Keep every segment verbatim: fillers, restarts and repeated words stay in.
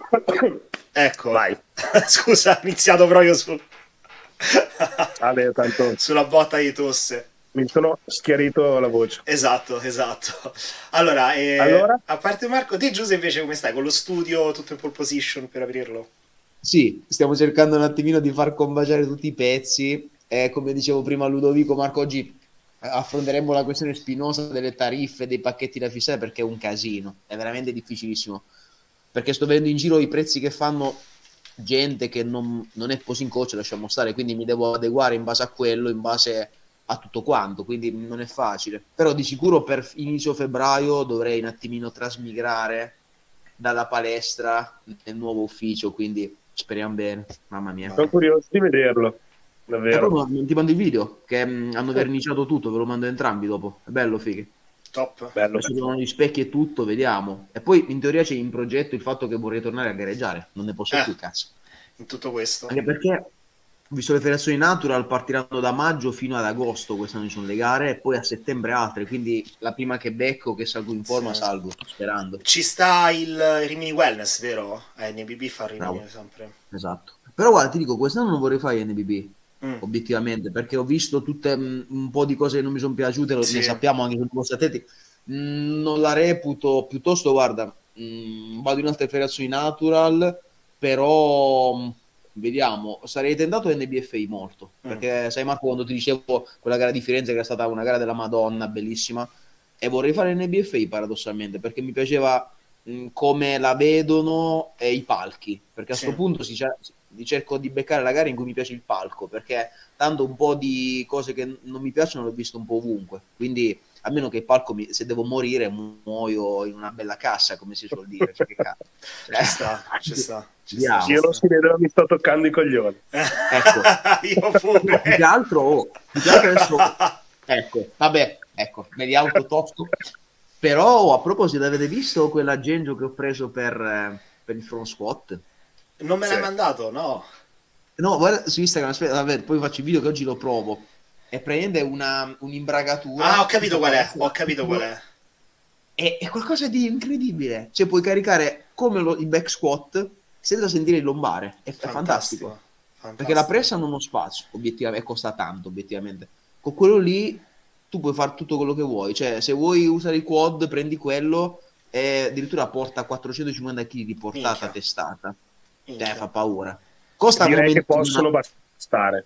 Ecco, vai. Scusa, ho iniziato proprio su... Vabbè, tanto sulla botta di tosse. mi sono schiarito la voce. Esatto, esatto. Allora, eh, Allora? a parte Marco, te Giuseppe invece come stai? Con lo studio tutto in pole position per aprirlo? Sì, stiamo cercando un attimino di far combaciare tutti i pezzi. E come dicevo prima a Ludovico, Marco, oggi affronteremo la questione spinosa delle tariffe, dei pacchetti da fissare, perché è un casino, è veramente difficilissimo. Perché sto vedendo in giro i prezzi che fanno gente che non, non è così in coach, lasciamo stare, quindi mi devo adeguare in base a quello, in base a tutto quanto, quindi non è facile. Però di sicuro per inizio febbraio dovrei un attimino trasmigrare dalla palestra nel nuovo ufficio, quindi speriamo bene, mamma mia. Sono curioso di vederlo, E davvero. poi non ti mando il video, che mh, hanno verniciato tutto, ve lo mando entrambi dopo, è bello, fighi. Top. Bello. Adesso ci sono gli specchi e tutto, vediamo. E poi in teoria c'è in progetto il fatto che vorrei tornare a gareggiare, non ne posso Eh. più, cazzo. In tutto questo. Anche perché ho visto le federazioni natural partiranno da maggio fino ad agosto, quest'anno ci sono le gare, e poi a settembre altre, quindi la prima che becco, che salgo in forma, Sì. salgo, sperando. Ci sta il Rimini Wellness, vero? Eh, N B B fa Rimini Bravo. sempre. Esatto. Però guarda, ti dico, quest'anno non vorrei fare N B B, Mm. obiettivamente, perché ho visto tutte mh, un po' di cose che non mi sono piaciute, lo, Sì. ne sappiamo anche sui vostri atleti. Mm, non la reputo, piuttosto guarda, mm, vado in altre federazioni natural, però mm, vediamo, sarei tentato N B F I molto, Mm. perché sai Marco, quando ti dicevo quella gara di Firenze che era stata una gara della Madonna, bellissima, e vorrei fare N B F I paradossalmente, perché mi piaceva mh, come la vedono e i palchi, perché a Sì. questo punto si cer- di- cerco di beccare la gara in cui mi piace il palco, perché tanto un po' di cose che non mi piacciono l'ho visto un po' ovunque, quindi a meno che il palco, mi, se devo morire, muoio in una bella cassa, come si suol dire. Cioè, che cazzo. Ci sta, ci sta. Ci Vediamo. sta, Io ci non sta. si vede, ma mi sto toccando i coglioni. Ecco. Io pure. Più che altro, oh, più che altro adesso, ecco, vabbè, ecco, me li autotocco. Però, oh, a proposito, avete visto quell'aggeggio che ho preso per, eh, per il front squat? Non me l'hai Sì. mandato, no? No, guarda su Instagram, aspetta, vabbè, poi faccio il video che oggi lo provo. È praticamente una, un'imbragatura. Ah, ho capito qual è, ho capito qual è. È, è qualcosa di incredibile. Cioè, puoi caricare come lo, il back squat senza sentire il lombare. È, è fantastico. Fantastico. Perché Fantastico. la pressa non ha uno spazio, obiettivamente, e costa tanto, obiettivamente. Con quello lì tu puoi fare tutto quello che vuoi. Cioè, se vuoi usare il quad, prendi quello e addirittura porta quattrocentocinquanta chili di portata Minchia. testata. Minchia. Cioè, fa paura. Costa al Direi che momento possono una... bastare.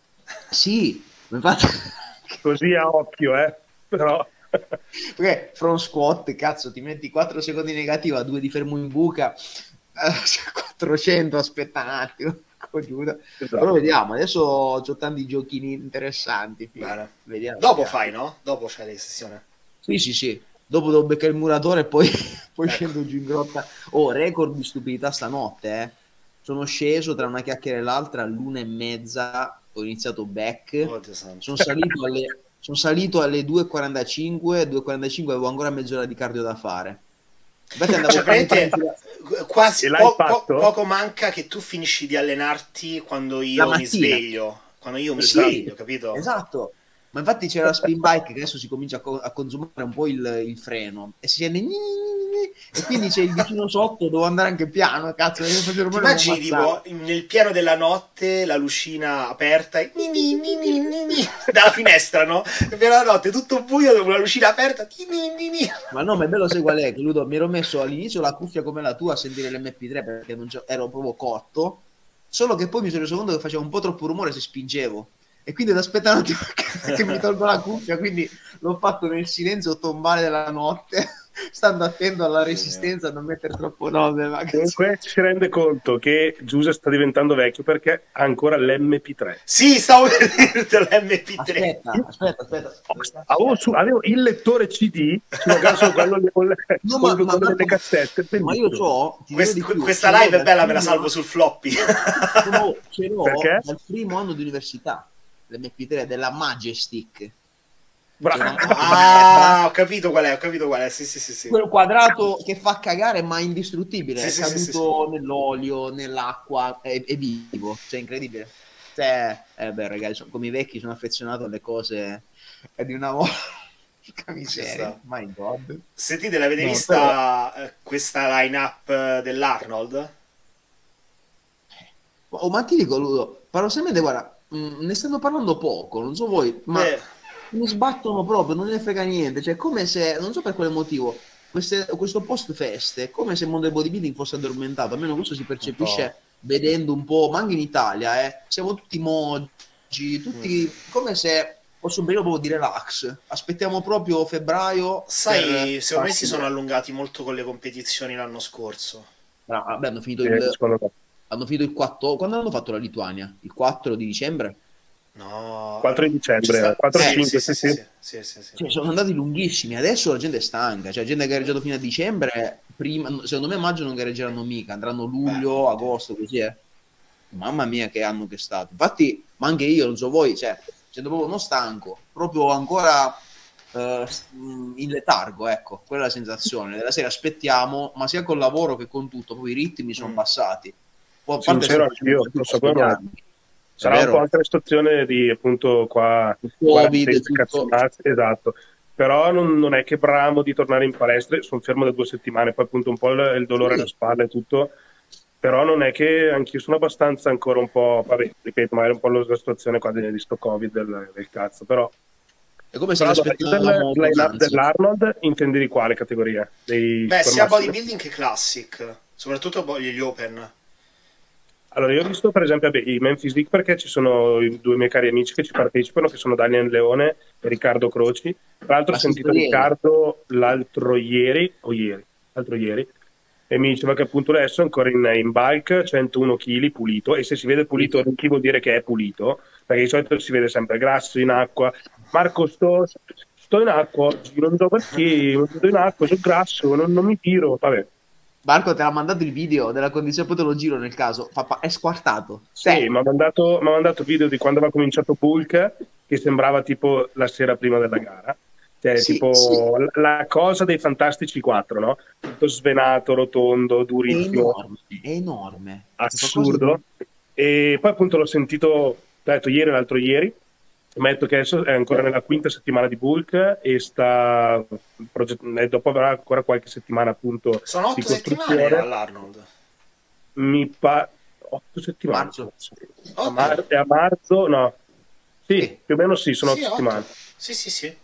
Sì, infatti... Così a occhio, eh. Però... Perché front squat, cazzo, ti metti quattro secondi negativa, due di fermo in buca, eh, quattrocento, aspetta un attimo, cogliuta. Esatto. Però vediamo, adesso ho tanti giochini interessanti. Bene. Vediamo, Dopo vediamo. fai, no? Dopo c'hai la sessione. Sì, sì, sì. Dopo devo beccare il muratore e poi, poi Ecco. scendo giù in grotta. Oh, record di stupidità stanotte, eh. Sono sceso tra una chiacchiera e l'altra all'una e mezza, ho iniziato back, Oddio santo. sono salito alle, sono salito alle due e quarantacinque, due e quarantacinque avevo ancora mezz'ora di cardio da fare. Infatti andavo Cioè, praticamente quasi E l'hai po- po- fatto? poco manca che tu finisci di allenarti quando La io mi mattina. sveglio. Quando io mi Sì, sveglio, capito? esatto. Ma infatti c'era la spin bike che adesso si comincia a, co- a consumare un po' il, il freno e si sente gni- gni- gni- gni- e quindi c'è il vicino sotto, devo andare anche piano, cazzo, perché faccio Ti rumore, immagini devo ammazzare. tipo nel pieno della notte la lucina aperta e ni ni ni ni ni ni, dalla finestra, no? Nel pieno della notte tutto buio con la lucina aperta. Ni ni ni ni. Ma no, ma è bello, sai qual è? Che Ludo, mi ero messo all'inizio la cuffia come la tua a sentire l'M P tre perché non c'è- ero proprio cotto, solo che poi mi sono reso conto che faceva un po' troppo rumore se spingevo. E quindi devo aspettare un attimo che, che mi tolgo la cuffia, quindi l'ho fatto nel silenzio tombale della notte, stando attento alla resistenza a non mettere troppo nome. Ma cazzo. Comunque ci si rende conto che Giuse sta diventando vecchio perché ha ancora l'M P tre. Sì, stavo per dirti l'M P tre. Aspetta, aspetta, aspetta. Avevo, su- avevo il lettore C D, sulla caso quello con le, No, con ma, le- ma, con le Marco, cassette. ma io bellissimo. so, ti dirò Quest- di più, questa ce l'ho live è dal bella, me la primo salvo anno- sul floppy. ce l'ho- ce l'ho Perché? dal primo anno di università, l'M P tre della Majestic. Bravo. C'è una- Ah, ho capito qual è, ho capito qual è. Sì, sì, sì, sì. Quel quadrato che fa cagare ma indistruttibile, Sì, è sì, caduto sì, sì, nell'olio, nell'acqua, è, è vivo, cioè incredibile. Cioè, eh beh ragazzi, sono- come i vecchi sono affezionato alle cose è di una volta. Porca miseria, sta. my god. Sentite, l'avete No, vista eh, questa line-up eh, dell'Arnold? Oh, ma ti dico, Ludo, paradossalmente, guarda, mh, ne stanno parlando poco, non so voi, ma Eh, mi sbattono proprio, non ne frega niente, cioè come se, non so per quale motivo, queste- questo post feste è come se il mondo del bodybuilding fosse addormentato, almeno questo si un po'. percepisce vedendo un po', ma anche in Italia, eh, siamo tutti moggi, Mm. tutti come se fosse un periodo proprio di relax, aspettiamo proprio febbraio per... Sai, secondo me si sono allungati molto con le competizioni l'anno scorso. Ah, vabbè, hanno finito Eh, il, secondo me. hanno finito il quattro, quando hanno fatto la Lituania? Il quattro di dicembre? No, quattro di ci dicembre, sta... quattro Sì, cinque, sì, sì, sì, sì. sì, sì, sì, sì. Cioè, sono andati lunghissimi, adesso la gente è stanca, cioè gente che ha gareggiato fino a dicembre, prima, secondo me a maggio non gareggeranno mica, andranno Beh, luglio, sì. agosto, così è. Mamma mia che anno che è stato. Infatti, ma anche io, non so voi, cioè, sento proprio non stanco, proprio ancora eh, in letargo, ecco, quella è la sensazione. Della sera aspettiamo, ma sia col lavoro che con tutto, poi i ritmi sono Mm. passati. Poi a parte Sincero sto facendo anch'io, non fatica a so come mai. svegliarmi, è Sarà un po' vero? anche la situazione di appunto qua Il Covid e quarantena, tutto. cazzonazze, esatto. Però non, non è che bramo di tornare in palestra, sono fermo da due settimane, poi appunto un po' il, il dolore alla Sì. spalla e tutto, però non è che anch'io sono abbastanza ancora un po', vabbè, ripeto, magari un po' la situazione qua di, di sto Covid del, del cazzo, però, È come se però allora, io del l'aspettavamo con line-up ansia. dell'Arnold intendi di quale categoria? Dei Beh, sia supermassivi? bodybuilding che classic, soprattutto poi gli open. Allora, io ho visto per esempio vabbè, i Men Physique perché ci sono i due miei cari amici che ci partecipano, che sono Daniel Leone e Riccardo Croci. Tra l'altro ho Ma si sentito ieri. Riccardo l'altro ieri, o ieri, l'altro ieri, e mi diceva che appunto adesso è ancora in, in bulk, centouno chili pulito, e se si vede pulito chi vuol dire che è pulito, perché di solito si vede sempre grasso in acqua. Marco, sto, sto in acqua oggi, non so perché, non sto in acqua, sono grasso, non, non mi tiro, vabbè. Marco te l'ha mandato il video della condizione, poi te lo giro nel caso. Papà, è squartato. Sì, Te. mi ha mandato, m'ha mandato video di quando aveva cominciato Bulk, che sembrava tipo la sera prima della gara. Cioè, Sì, sì, tipo la la cosa dei Fantastici quattro, no? Tutto svenato, rotondo, è durissimo, enorme, è enorme. È qualcosa di... assurdo. E poi appunto l'ho sentito, l'ho detto ieri o l'altro ieri, mi ha detto che adesso è ancora nella quinta settimana di Bulk e sta proget- e dopo avrà ancora qualche settimana appunto Sono di otto settimane costruzione. all'Arnold. Mi pa... otto settimane Marzo. forse. A, Otto? mar- a marzo, no. Sì, Sì. più o meno sì, sono Sì, otto otto. settimane. Sì, sì, sì.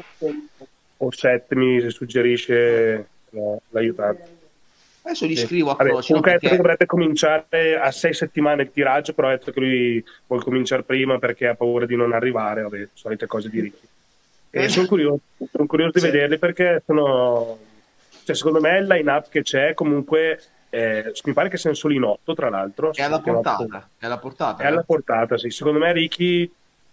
O sette mi suggerisce la- l'aiutante. Adesso gli Sì. scrivo a Vabbè, Croce, no? comunque ha detto che Perché... dovrebbe cominciare a sei settimane il tiraggio, però ha detto che lui vuole cominciare prima perché ha paura di non arrivare, vabbè, solite cose di Ricky. E sono curioso, sono curioso di Sì. vederli perché sono, cioè, secondo me il line-up che c'è comunque, eh, mi pare che siano solo in otto, tra l'altro. È alla Sono otto. portata, è alla portata, È alla eh? portata, sì. Secondo me Ricky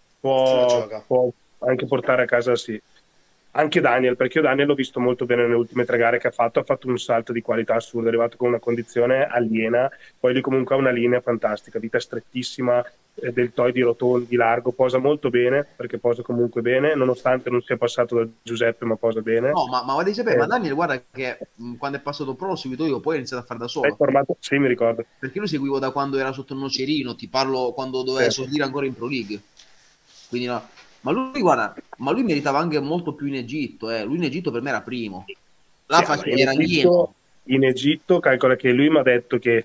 Se la può, gioca. può anche portare a casa, sì. Anche Daniel, perché io Daniel l'ho visto molto bene nelle ultime tre gare che ha fatto, ha fatto un salto di qualità assurdo, è arrivato con una condizione aliena, poi lui comunque ha una linea fantastica, vita strettissima, eh, deltoidi rotondi, largo, posa molto bene, perché posa comunque bene, nonostante non sia passato da Giuseppe, ma posa bene. No, ma, ma guarda di sapere, Eh, ma Daniel, guarda che mh, quando è passato pro l'ho seguito io, poi ho iniziato a fare da è solo. formato, sì, mi ricordo. Perché lo seguivo da quando era sotto il nocerino, ti parlo quando doveva Sì. esordire ancora in Pro League. Quindi no. Ma lui, guarda, ma lui meritava anche molto più in Egitto, eh. Lui in Egitto per me era primo. Là Sì, fa- allora, in era Egitto, alieno. in Egitto, calcola che lui mi ha detto che,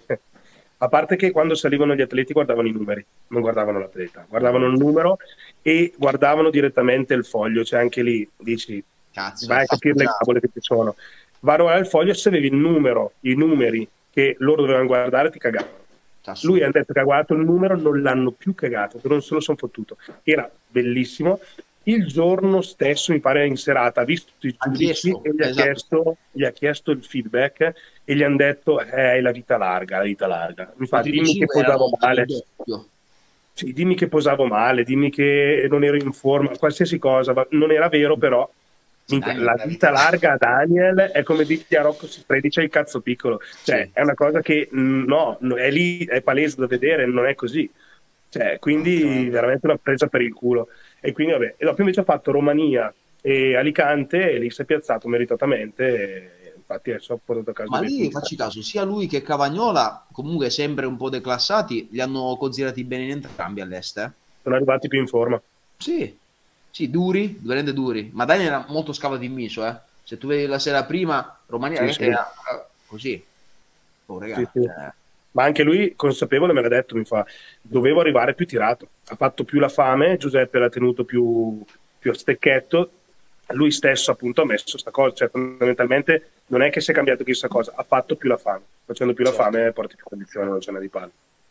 a parte che quando salivano gli atleti guardavano i numeri, non guardavano l'atleta, guardavano il numero e guardavano direttamente il foglio, cioè anche lì dici, Cazzo, vai a capire le già. cavole che ci sono. Vai a guardare il foglio, se avevi il numero, i numeri che loro dovevano guardare, ti cagavano. Lui ha detto che ha guardato il numero, non l'hanno più cagato, non se lo sono fottuto. Era bellissimo. Il giorno stesso, mi pare in serata, ha visto i Ha giudici chiesto, e gli ha, esatto. chiesto, gli ha chiesto il feedback e gli hanno detto eh, hai la vita larga, la vita larga. Mi fa, I primi dimmi che cinque erano posavo male. il doppio. Sì, dimmi che posavo male, dimmi che non ero in forma, qualsiasi cosa, ma non era vero però. Minchia, Daniel, la la vita vita larga a Daniel è come dirti a Rocco Siffredi c'è il cazzo piccolo, cioè Sì. è una cosa che mh, no, no, è lì, è palese da vedere, non è così, cioè, quindi Tremendo. veramente una presa per il culo. E quindi vabbè, e dopo invece ha fatto Romania e Alicante e lì si è piazzato meritatamente, e infatti adesso ha portato a casa Ma dei lì punti. facci caso, sia lui che Cavagnola, comunque sempre un po' declassati, li hanno considerati bene in entrambi all'est. Eh? Sono arrivati più in forma. Sì, sì, duri, veramente duri. Ma Daniel era molto scavato in miso, eh. Se tu vedi la sera prima, Romania Sì, ragazzi, sì. era così. Oh, Sì, raga, sì. cioè, ma anche lui consapevole me l'ha detto, mi fa, dovevo arrivare più tirato, ha fatto più la fame, Giuseppe l'ha tenuto più, più a stecchetto, lui stesso appunto ha messo sta cosa, cioè fondamentalmente non è che si è cambiato chissà cosa, ha fatto più la fame, facendo più Certo. la fame porti più condizione, non ce n'è di palle.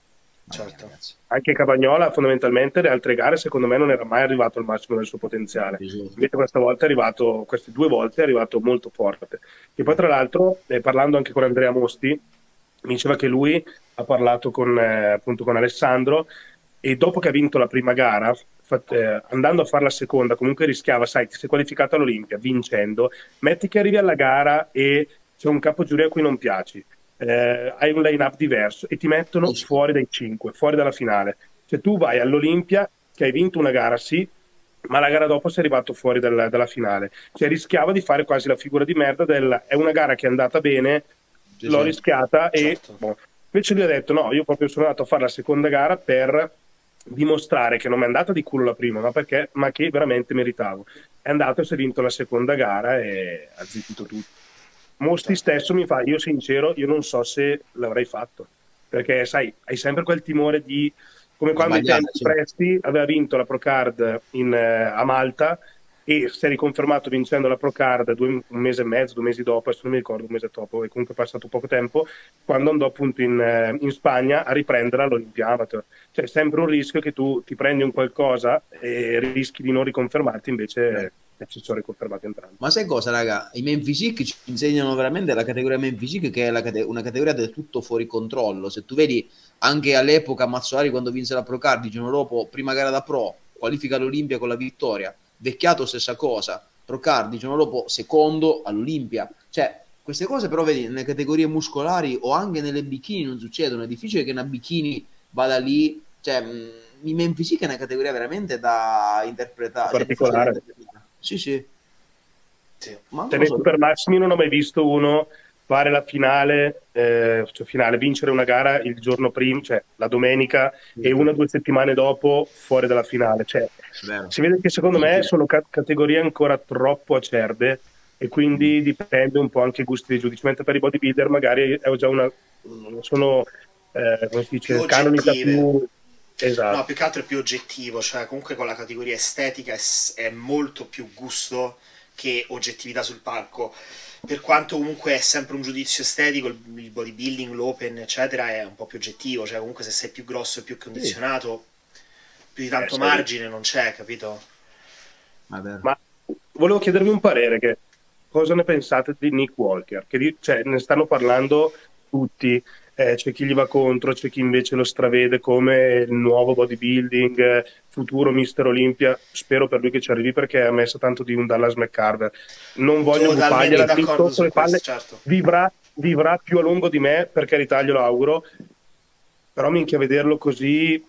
Certo. Ragazzi, Anche Cavagnola fondamentalmente le altre gare secondo me non era mai arrivato al massimo del suo potenziale, esatto. invece questa volta è arrivato, queste due volte è arrivato molto forte. E poi tra l'altro, eh, parlando anche con Andrea Mosti, mi diceva che lui ha parlato con, eh, appunto con Alessandro, e dopo che ha vinto la prima gara, fa- eh, andando a fare la seconda, comunque rischiava, sai, ti sei qualificato all'Olimpia vincendo, metti che arrivi alla gara e c'è un capo giuria a cui non piaci, eh, hai un line-up diverso e ti mettono fuori dai cinque, fuori dalla finale. Cioè tu vai all'Olimpia che hai vinto una gara, sì, ma la gara dopo sei arrivato fuori dal- dalla finale. Cioè rischiava di fare quasi la figura di merda del è una gara che è andata bene, Sì, l'ho sì. rischiata e Certo. boh. Invece lui ha detto no, io proprio sono andato a fare la seconda gara per dimostrare che non mi è andata di culo la prima, ma, perché, ma che veramente meritavo. È andato e si è vinto la seconda gara e ha zittito tutto. Mosti stesso mi fa, io sincero, io non so se l'avrei fatto, perché sai, hai sempre quel timore di, come quando i Sbagliare, tempi sì. Presti aveva vinto la Procard in, eh, a Malta e si è riconfermato vincendo la Procard due, un mese e mezzo, due mesi dopo, adesso non mi ricordo, un mese dopo, e comunque è passato poco tempo, quando andò appunto in, eh, in Spagna a riprendere all'Olympia Amateur. Cioè è sempre un rischio che tu ti prendi un qualcosa e rischi di non riconfermarti, invece eh, ci sono riconfermati entrambi. Ma sai cosa, raga? I main physique ci insegnano veramente la categoria main physique, che è la cate- una categoria del tutto fuori controllo. Se tu vedi anche all'epoca Mazzolari quando vinse la Procard, il giorno dopo, prima gara da pro, qualifica all'Olimpia con la vittoria. Vecchiato stessa cosa, Procard il giorno dopo secondo all'Olimpia. Cioè, queste cose però vedi nelle categorie muscolari o anche nelle bikini non succedono. È difficile che una bikini vada lì, cioè mh, i main physique è una categoria veramente da interpretare, cioè, Particolare. difficile da interpretare. Sì, sì. Sì. Ma non Cioè, lo nei so. Super Massimi non ho mai visto uno fare la finale, eh, cioè finale, vincere una gara il giorno prima, cioè la domenica, e una o due settimane dopo fuori dalla finale. Cioè, Vero. si vede che secondo Sì, me sì. sono ca- categorie ancora troppo acerbe e quindi dipende un po' anche i gusti dei giudici, mentre per i bodybuilder magari è già una, sono, eh, come si dice, Più canonica oggettive. più... Esatto. No, più che altro è più oggettivo, cioè comunque con la categoria estetica è, s- è molto più gusto che oggettività sul palco. Per quanto comunque è sempre un giudizio estetico, il, il bodybuilding, l'open, eccetera, è un po' più oggettivo, cioè comunque se sei più grosso e più condizionato, più di tanto Eh, sì. margine non c'è, capito? Ma è vero. Ma volevo chiedervi un parere, che cosa ne pensate di Nick Walker? Che di- cioè, ne stanno parlando tutti, eh, c'è chi gli va contro, c'è chi invece lo stravede come il nuovo bodybuilding, eh, futuro mister Olympia. Spero per lui che ci arrivi, perché ha messo tanto di un Dallas McCarver. Non voglio Totalmente buffargliela fin d'accordo sotto su le palle, questo, certo. vivrà, vivrà più a lungo di me, per carità glielo auguro, però minchia vederlo così,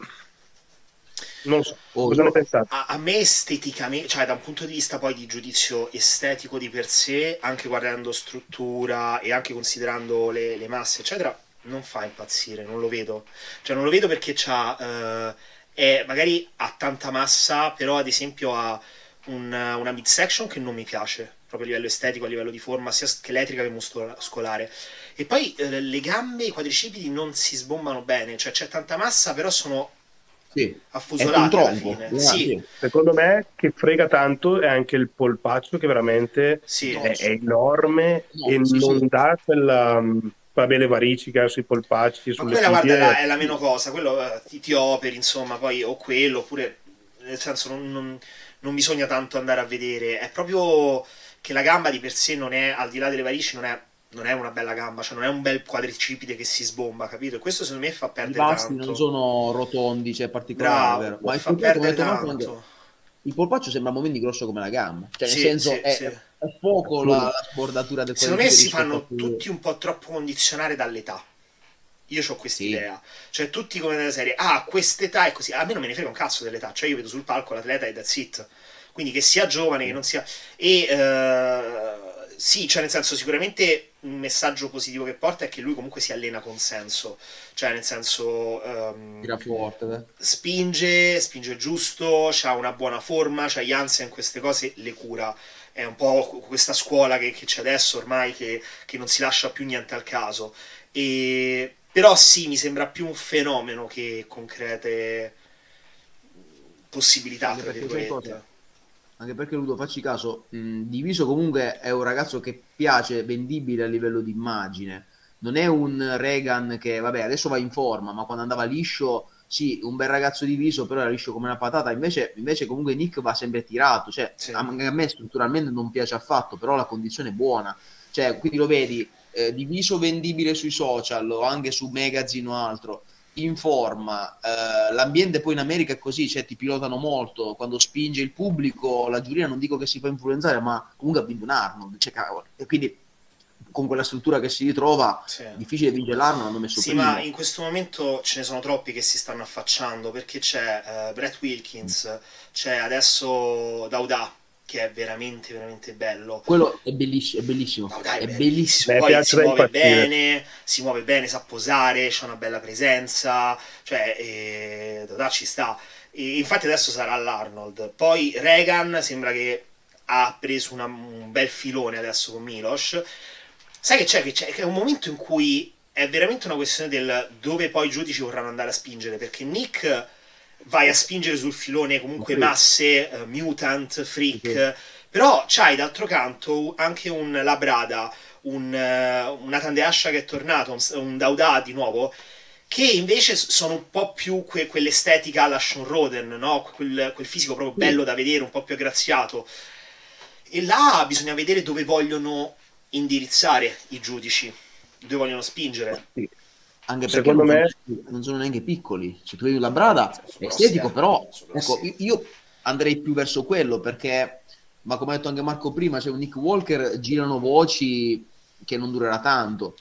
non lo so, Oh, cosa io- ne pensate? A, a me esteticamente, cioè da un punto di vista poi di giudizio estetico di per sé, anche guardando struttura e anche considerando le, le masse, eccetera, non fa impazzire, non lo vedo. Cioè non lo vedo perché c'ha, eh, è, magari ha tanta massa, però ad esempio ha un- una midsection che non mi piace, proprio a livello estetico, a livello di forma, sia scheletrica che muscolare. E poi eh, le gambe, i quadricipiti non si sbombano bene, cioè c'è tanta massa, però sono Sì, è un affusolati alla tronco. fine. Ah, Sì, sì. Secondo me che frega tanto è anche il polpaccio, che veramente sì. è, è enorme No, e sì, non sì. dà quella, mh, vabbè, le varici che ha sui polpacci, Ma sulle quella, guarda, è la, tibie. è la meno cosa, quello eh, ti, ti operi, insomma, poi o quello, oppure, nel senso, non, non- non bisogna tanto andare a vedere, è proprio che la gamba di per sé non è, al di là delle varici, non è, non è una bella gamba, cioè non è un bel quadricipite che si sbomba, capito? E questo secondo me fa I perdere vasti non tanto. sono rotondi, cioè particolari, Bravo, vero? Ma fa effettivamente, come ha perdere detto Marco, anche tanto. il polpaccio sembra a momenti grosso come la gamba. Cioè, nel Sì, senso, sì, è, sì. è poco la, Assurdo. la sbordatura del Secondo me quadricipite si rispetto a fanno quello. tutti un po' troppo condizionare dall'età. Io ho questa Sì. idea, cioè tutti come nella serie, ah, a quest'età è così, a me non me ne frega un cazzo dell'età, cioè io vedo sul palco l'atleta e that's it, quindi che sia giovane, che non sia... E eh, sì, cioè nel senso sicuramente un messaggio positivo che porta è che lui comunque si allena con senso, cioè nel senso... ehm, Tira forte, beh. spinge, spinge giusto, ha una buona forma, cioè Jansen queste cose le cura. È un po' questa scuola che, che c'è adesso ormai che, che non si lascia più niente al caso. E Però sì, mi sembra più un fenomeno che concrete possibilità, Anche tra perché sai cosa? virgolette. Anche perché Ludo, facci caso, mh, Diviso comunque è un ragazzo che piace, vendibile a livello di immagine. Non è un Reagan che, vabbè, adesso va in forma, ma quando andava liscio, sì, un bel ragazzo Diviso, però era liscio come una patata. Invece, invece comunque Nick va sempre tirato. Cioè, Sì. a, a me strutturalmente non piace affatto, però la condizione è buona. Cioè, quindi lo vedi, eh, Diviso vendibile sui social o anche su magazine o altro in forma, eh, l'ambiente poi in America è così, cioè ti pilotano molto, quando spinge il pubblico, la giuria non dico che si fa influenzare, ma comunque ha vinto un Arnold, cioè, cavolo. E quindi con quella struttura che si ritrova, Sì. difficile vincere l'Arnold, l'hanno messo Sì, primo. ma in questo momento ce ne sono troppi che si stanno affacciando, perché c'è eh, Brett Wilkins, c'è adesso Dauda, che è veramente, veramente bello. Quello è bellissimo, è bellissimo, No, dai, è è bellissimo. bellissimo. Mi Poi piace si da muove impazzire. bene, si muove bene, sa posare, c'ha una bella presenza, cioè, eh, Dodà ci sta. E infatti adesso sarà l'Arnold. Poi Reagan sembra che ha preso una- un bel filone adesso con Milos. Sai che c'è? Che c'è? Che è un momento in cui è veramente una questione del dove poi i giudici vorranno andare a spingere, perché Nick vai a spingere sul filone comunque masse, eh, mutant, freak, però c'hai d'altro canto anche un Labrada, un, eh, un Nathan De Asha che è tornato, un, un Dauda di nuovo, che invece sono un po' più que- quell'estetica alla Sean Roden, no? Quel, quel fisico proprio bello da vedere, un po' più aggraziato. E là bisogna vedere dove vogliono indirizzare i giudici, dove vogliono spingere. Sì. Anche perché Secondo non sono, me, non sono neanche piccoli. Se tu vedi la Brada Sono è grossi, estetico, eh. però Sono ecco, grossi. io io andrei più verso quello perché, ma come ha detto anche Marco prima, c'è un Nick Walker, girano voci che non durerà tanto.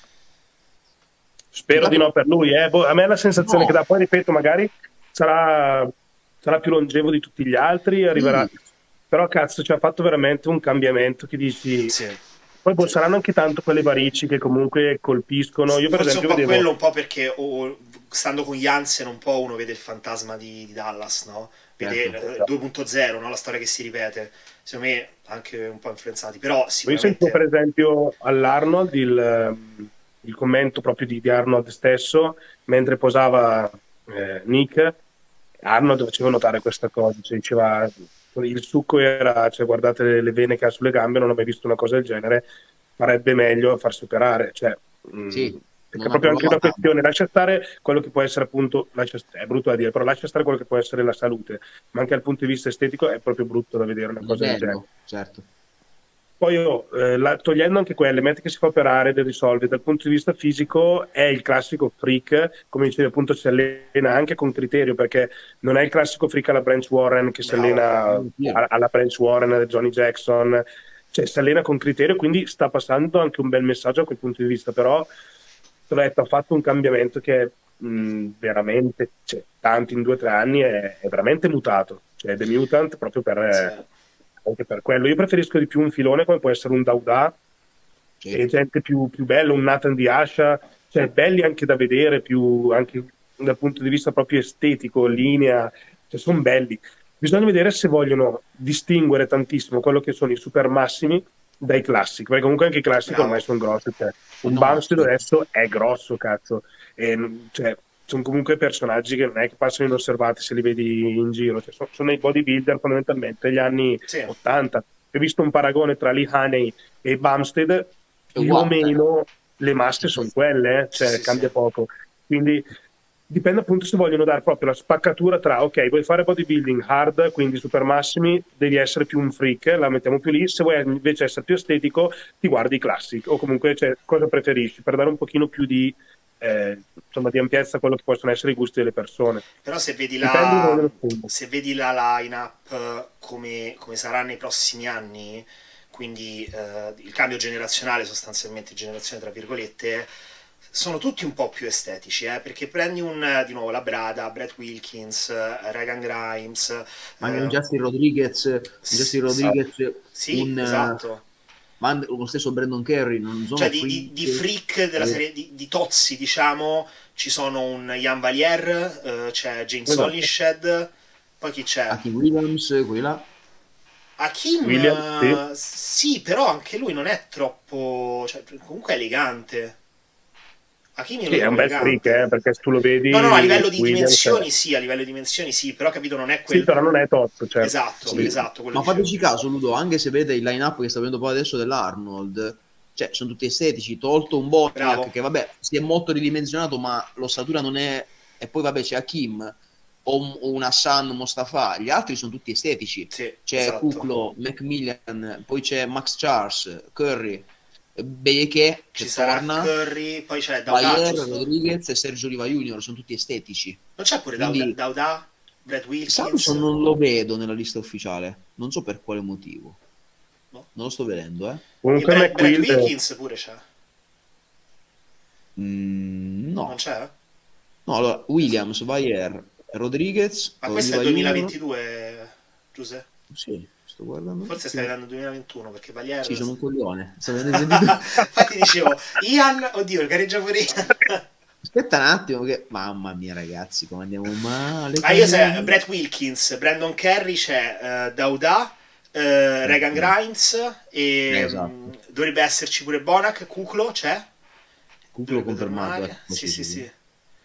spero di Infatti, no per lui. Eh. Boh, a me è la sensazione che no, dà, poi ripeto, magari sarà, sarà più longevo di tutti gli altri, arriverà. sì, Però cazzo, ci ha fatto veramente un cambiamento che dici. Sì. Poi boh, Sì. saranno anche tanto quelle varici che comunque colpiscono. Io per Forse un esempio po' vedevo. quello, un po' perché oh, stando con Jansen un po' uno vede il fantasma di, di Dallas, no? Vede certo. eh, due punto zero, no? La storia che si ripete. Secondo me anche un po' influenzati, però Io sento per sicuramente esempio all'Arnold il, ehm, il commento proprio di, di Arnold stesso mentre posava eh, Nick. Arnold faceva notare questa cosa, cioè diceva il succo era, cioè guardate le, le vene che ha sulle gambe, non ho mai visto una cosa del genere, farebbe meglio a farsi operare, cioè, mh, Sì, perché è non ha proprio anche una provato. questione, lascia stare quello che può essere appunto, lascia, è brutto da dire, però lascia stare quello che può essere la salute, ma anche dal punto di vista estetico è proprio brutto da vedere una Non è cosa del genere. bello, certo. Poi oh, eh, la- togliendo anche quelle, metti che si fa operare e le risolve, dal punto di vista fisico è il classico freak, come dicevi appunto si allena anche con criterio, perché non è il classico freak alla Branch Warren che si bravo. allena Non è vero. a- alla Branch Warren, a Johnny Jackson, cioè si allena con criterio, quindi sta passando anche un bel messaggio a quel punto di vista, però te l'ho detto, ha fatto un cambiamento che è mh, veramente, cioè, tanti in due o tre anni è, è veramente mutato, cioè The Mutant proprio per... Sì. eh, anche per quello. Io preferisco di più un filone come può essere un Dauda e Sì. gente più, più bella, un Nathan di Asha, cioè belli anche da vedere, più anche dal punto di vista proprio estetico, linea, cioè sono belli. Bisogna vedere se vogliono distinguere tantissimo quello che sono i super massimi dai classici, perché comunque anche i classici ormai Bravo. sono grossi. Cioè, Eh un no, Bumstead sì. adesso è grosso, cazzo. E, cioè, sono comunque personaggi che non è che passano inosservati se li vedi in giro, cioè, sono, sono i bodybuilder fondamentalmente degli anni Sì. ottanta. Ho visto un paragone tra Lee Haney e Bumstead, È più o uguale. meno le masse Sì, sono sì. quelle, eh? Sì, Cioè sì, cambia sì. poco. Quindi dipende appunto se vogliono dare proprio la spaccatura tra, ok, vuoi fare bodybuilding hard, quindi super massimi, devi essere più un freak, la mettiamo più lì, se vuoi invece essere più estetico, ti guardi i classic, o comunque cioè, cosa preferisci, per dare un pochino più di, eh, insomma, di ampiezza a quello che possono essere i gusti delle persone. Però se vedi Dipende da la, dove lo spingo. se vedi la line-up come, come sarà nei prossimi anni, quindi eh, il cambio generazionale, sostanzialmente generazione tra virgolette, sono tutti un po' più estetici, eh, perché prendi un, di nuovo la Brada, Brett Wilkins, eh, Reagan Grimes, Anche un eh, Justin Rodriguez, un Justin sì, sì, Rodriguez, sì, un eh, esatto. ma anche lo stesso Brandon Kerry, non Cioè sono di, di- di freak. freak della Eh, serie di, di Tozzi, diciamo, ci sono un Jan Valier, eh, c'è James Esatto. Holinshed, poi chi c'è? Aki Williams, quella. Hakim, William, sì. eh, sì, però anche lui non è troppo, cioè, comunque è elegante. Hakimi lo Sì, è un trovo bel freak, elegante. eh, perché se tu lo vedi... No, no, a livello di Williams, dimensioni sì, a livello di dimensioni sì, però capito non è sì, quel... però non è top, cioè, Esatto, Sì. esatto, quello Ma dicevo. fateci caso, Ludo, anche se vedete il line-up che sta venendo poi adesso dell'Arnold, cioè sono tutti estetici, tolto un Bravo. Boniak che vabbè si è molto ridimensionato, ma l'ossatura non è... E poi vabbè c'è Hakim o un, o un Hassan Mostafa, gli altri sono tutti estetici. Sì, C'è esatto. Kuklo, Macmillan, poi c'è Max Charles, Curry, Beyeke che Ci sarà torna, Curry, poi c'è Dauda, Bayer, giusto? Rodriguez e Sergio Riva Junior, sono tutti estetici. Non c'è pure Quindi- Dauda, Dauda, Brad Wilkins? Samson non lo vedo nella lista ufficiale, non so per quale motivo. No. Non lo sto vedendo, eh. E Comunque Brad, Brad McQuill... Wilkins pure c'è. Mm, Non no. c'è? No, allora, Williams, Bayer, Rodriguez, Ma questo è il Oliva Junior. duemilaventidue, Giuseppe? Sì, sto guardando. Forse stai vedendo il duemilaventuno, perché Baglier... Sì, sono un coglione. Sto vedendo il ventidue. Infatti dicevo, Ian, oddio, gareggia pure Ian. Aspetta un attimo che... Mamma mia, ragazzi, come andiamo male. Ah, io sei Brad Wilkins, Brandon Kerry, c'è uh, Dauda, uh, Regan Grimes e Esatto. mh, dovrebbe esserci pure Bonac, Kuklo c'è? Cuclo Dovrebbe confermato. tornare. eh. Sì, sì, sì.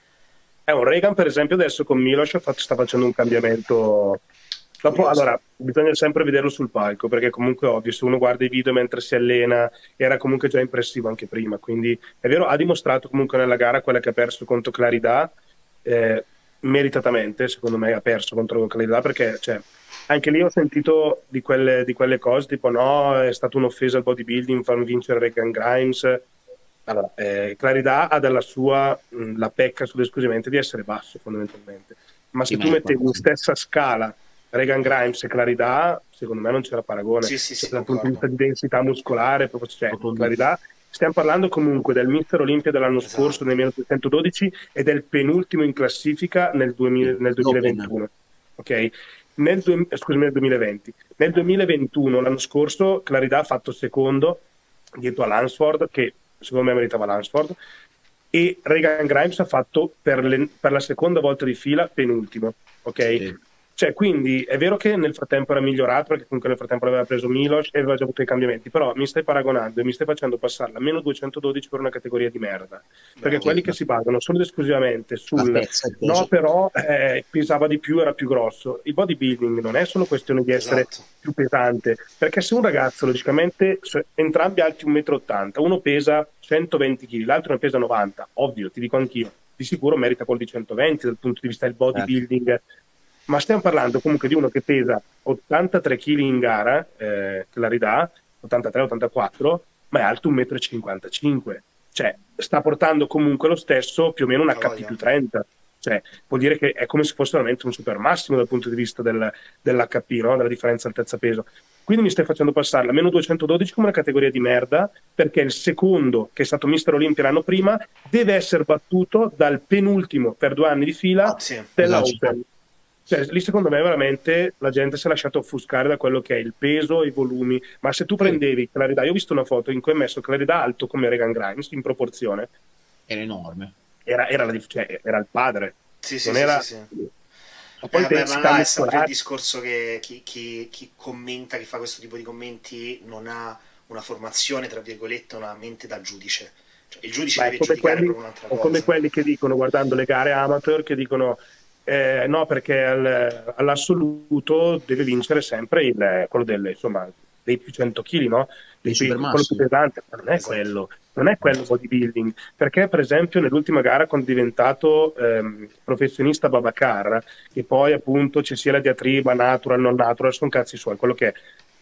È un Reagan, per esempio, adesso con Milos ha fatto- sta facendo un cambiamento. Dopo, Curioso. allora, bisogna sempre vederlo sul palco, perché comunque è ovvio, se uno guarda i video mentre si allena, era comunque già impressivo anche prima. Quindi è vero, ha dimostrato comunque nella gara, quella che ha perso contro Claridad, eh, meritatamente, secondo me, ha perso contro Claridad, perché cioè, anche lì ho sentito di quelle, di quelle cose, tipo no, è stata un'offesa al bodybuilding, farmi vincere Regan Grimes. Allora, eh, Claridad ha dalla sua mh, la pecca solo esclusivamente di essere basso, fondamentalmente. Ma se Sì, tu ma mettevi in infatti. stessa scala Regan Grimes e Claridad, secondo me non c'era paragone. Sì, sì, sì, Cioè, dal punto di concordo. vista di densità muscolare, proprio, cioè, Proprio- Claridad, stiamo parlando comunque del Mister Olimpia dell'anno Esatto. scorso, nel millenovecentododici, e del penultimo in classifica nel, duemila nel duemilaventuno. Ok? Nel, due, scusami, nel duemilaventi. Nel duemilaventuno, l'anno scorso, Claridad ha fatto secondo dietro a Lansford, che secondo me meritava Lansford, e Regan Grimes ha fatto per, le, per la seconda volta di fila penultimo, ok? Sì. Cioè, quindi è vero che nel frattempo era migliorato, perché comunque nel frattempo aveva preso Milos e aveva già avuto i cambiamenti, però mi stai paragonando e mi stai facendo passare la meno duecentododici per una categoria di merda, perché Bravo. quelli che si basano solo ed esclusivamente sul Altezza e peso. no, però eh, pesava di più, era più grosso. Il bodybuilding non è solo questione di essere Esatto. più pesante, perché se un ragazzo, logicamente, se- entrambi alti uno virgola ottanta m, uno pesa centoventi chili, l'altro ne pesa novanta, ovvio, ti dico anch'io, di sicuro merita quello di centoventi dal punto di vista del bodybuilding, ma stiamo parlando comunque di uno che pesa ottantatré chili in gara, eh, Claridad, ottantatré ottantaquattro, ma è alto uno virgola cinquantacinque m, cioè sta portando comunque lo stesso più o meno un Ha H P voglia. più trenta, cioè vuol dire che è come se fosse veramente un super massimo dal punto di vista del, dell'H P, no? Della differenza altezza-peso. Quindi mi stai facendo passare la meno duecentododici come una categoria di merda, perché il secondo, che è stato Mister Olimpia l'anno prima, deve essere battuto dal penultimo per due anni di fila Ah, sì. della Esatto. Open. Cioè, lì secondo me veramente la gente si è lasciata offuscare da quello che è il peso e i volumi. Ma se tu prendevi Claridad, io ho visto una foto in cui hai messo Claridad alto come Regan Grimes in proporzione, Era enorme. era, era, la dif- cioè, era il padre. Sì, sì, Non sì, era... sì, sì. Ma Eh, poi vabbè, ma densità là è sempre il muscolare. discorso che chi, chi- chi commenta, chi fa questo tipo di commenti non ha una formazione, tra virgolette, una mente da giudice. Cioè, il giudice Ma è deve come giudicare quelli, proprio un'altra o come cosa. quelli che dicono, guardando le gare amateur, che dicono eh, no, perché al- all'assoluto deve vincere sempre il, quello delle, insomma, dei più cento chili, no? Dei Dei più- quello supermassi. più pesante, ma non è Esatto. quello, non è quello bodybuilding, perché per esempio nell'ultima gara quando è diventato ehm, professionista Babacar, che poi appunto ci sia la diatriba natural, non natural, sono cazzi suoi, quello che è.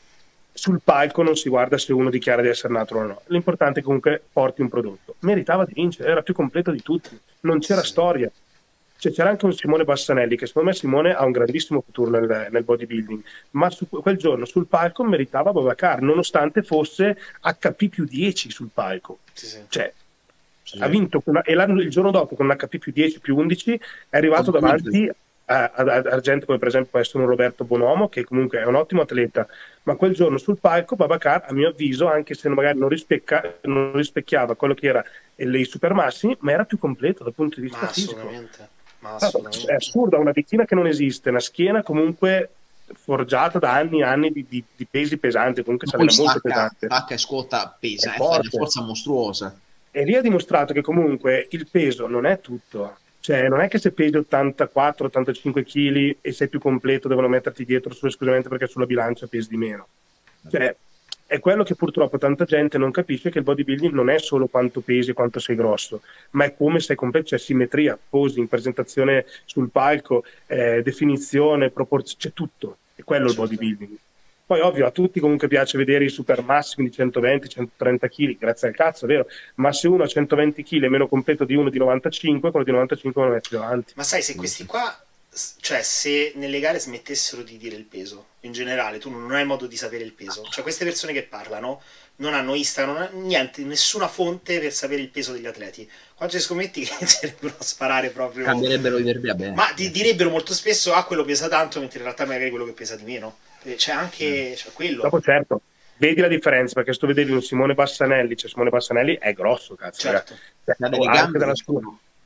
Sul palco non si guarda se uno dichiara di essere natural o no, l'importante è che comunque porti un prodotto. Meritava di vincere, era più completo di tutti, non c'era Sì. storia. Cioè, c'era anche un Simone Bassanelli, che secondo me Simone ha un grandissimo futuro nel, nel bodybuilding, ma su quel giorno sul palco meritava Babacar, nonostante fosse H P più dieci sul palco. Sì, sì. Cioè, Sì. ha vinto con una- e l'anno- il giorno dopo con un H P più dieci più undici è arrivato Con davanti a, a- a gente come per esempio può essere un Roberto Bonomo, che comunque è un ottimo atleta, ma quel giorno sul palco Babacar, a mio avviso, anche se magari non, rispecca- non rispecchiava quello che era i supermassimi, ma era più completo dal punto di vista Ma fisico. assolutamente. Ma Ah, assolutamente. è assurda, una bicchina che non esiste, una schiena comunque forgiata da anni e anni di, di- di pesi pesanti, comunque Ma si poi allena molto stacca, pesante. stacca e scuota È pesa, eh, fa una forte. forza mostruosa. E lì ha dimostrato che comunque il peso non è tutto. Cioè, non è che se pesi ottantaquattro ottantacinque kg e sei più completo devono metterti dietro solo esclusivamente perché sulla bilancia pesi di meno. Cioè, è quello che purtroppo tanta gente non capisce, che il bodybuilding non è solo quanto pesi e quanto sei grosso, ma è come sei completo, c'è simmetria, posi, presentazione sul palco, eh, definizione, proporzione, c'è tutto. È quello il bodybuilding. Poi ovvio, a tutti comunque piace vedere i super massimi di centoventi centotrenta kg, grazie al cazzo, è vero, ma se uno ha centoventi kg è meno completo di uno di novantacinque, quello di novantacinque lo metti davanti. Ma sai, se questi qua, cioè se nelle gare smettessero di dire il peso, in generale, tu non hai modo di sapere il peso, cioè queste persone che parlano non hanno Instagram, non hanno niente, nessuna fonte per sapere il peso degli atleti. Quando ci scommetti che inizierebbero a sparare proprio... Cambierebbero i verbi a bene. Ma ti direbbero molto spesso, ah, quello pesa tanto, mentre in realtà magari quello che pesa di meno. C'è anche c'è quello. Dopo certo, vedi la differenza, perché se tu vedevi un Simone Bassanelli, cioè Simone Bassanelli è grosso, cazzo. Certo. Cioè, Dalle gambe, della sua...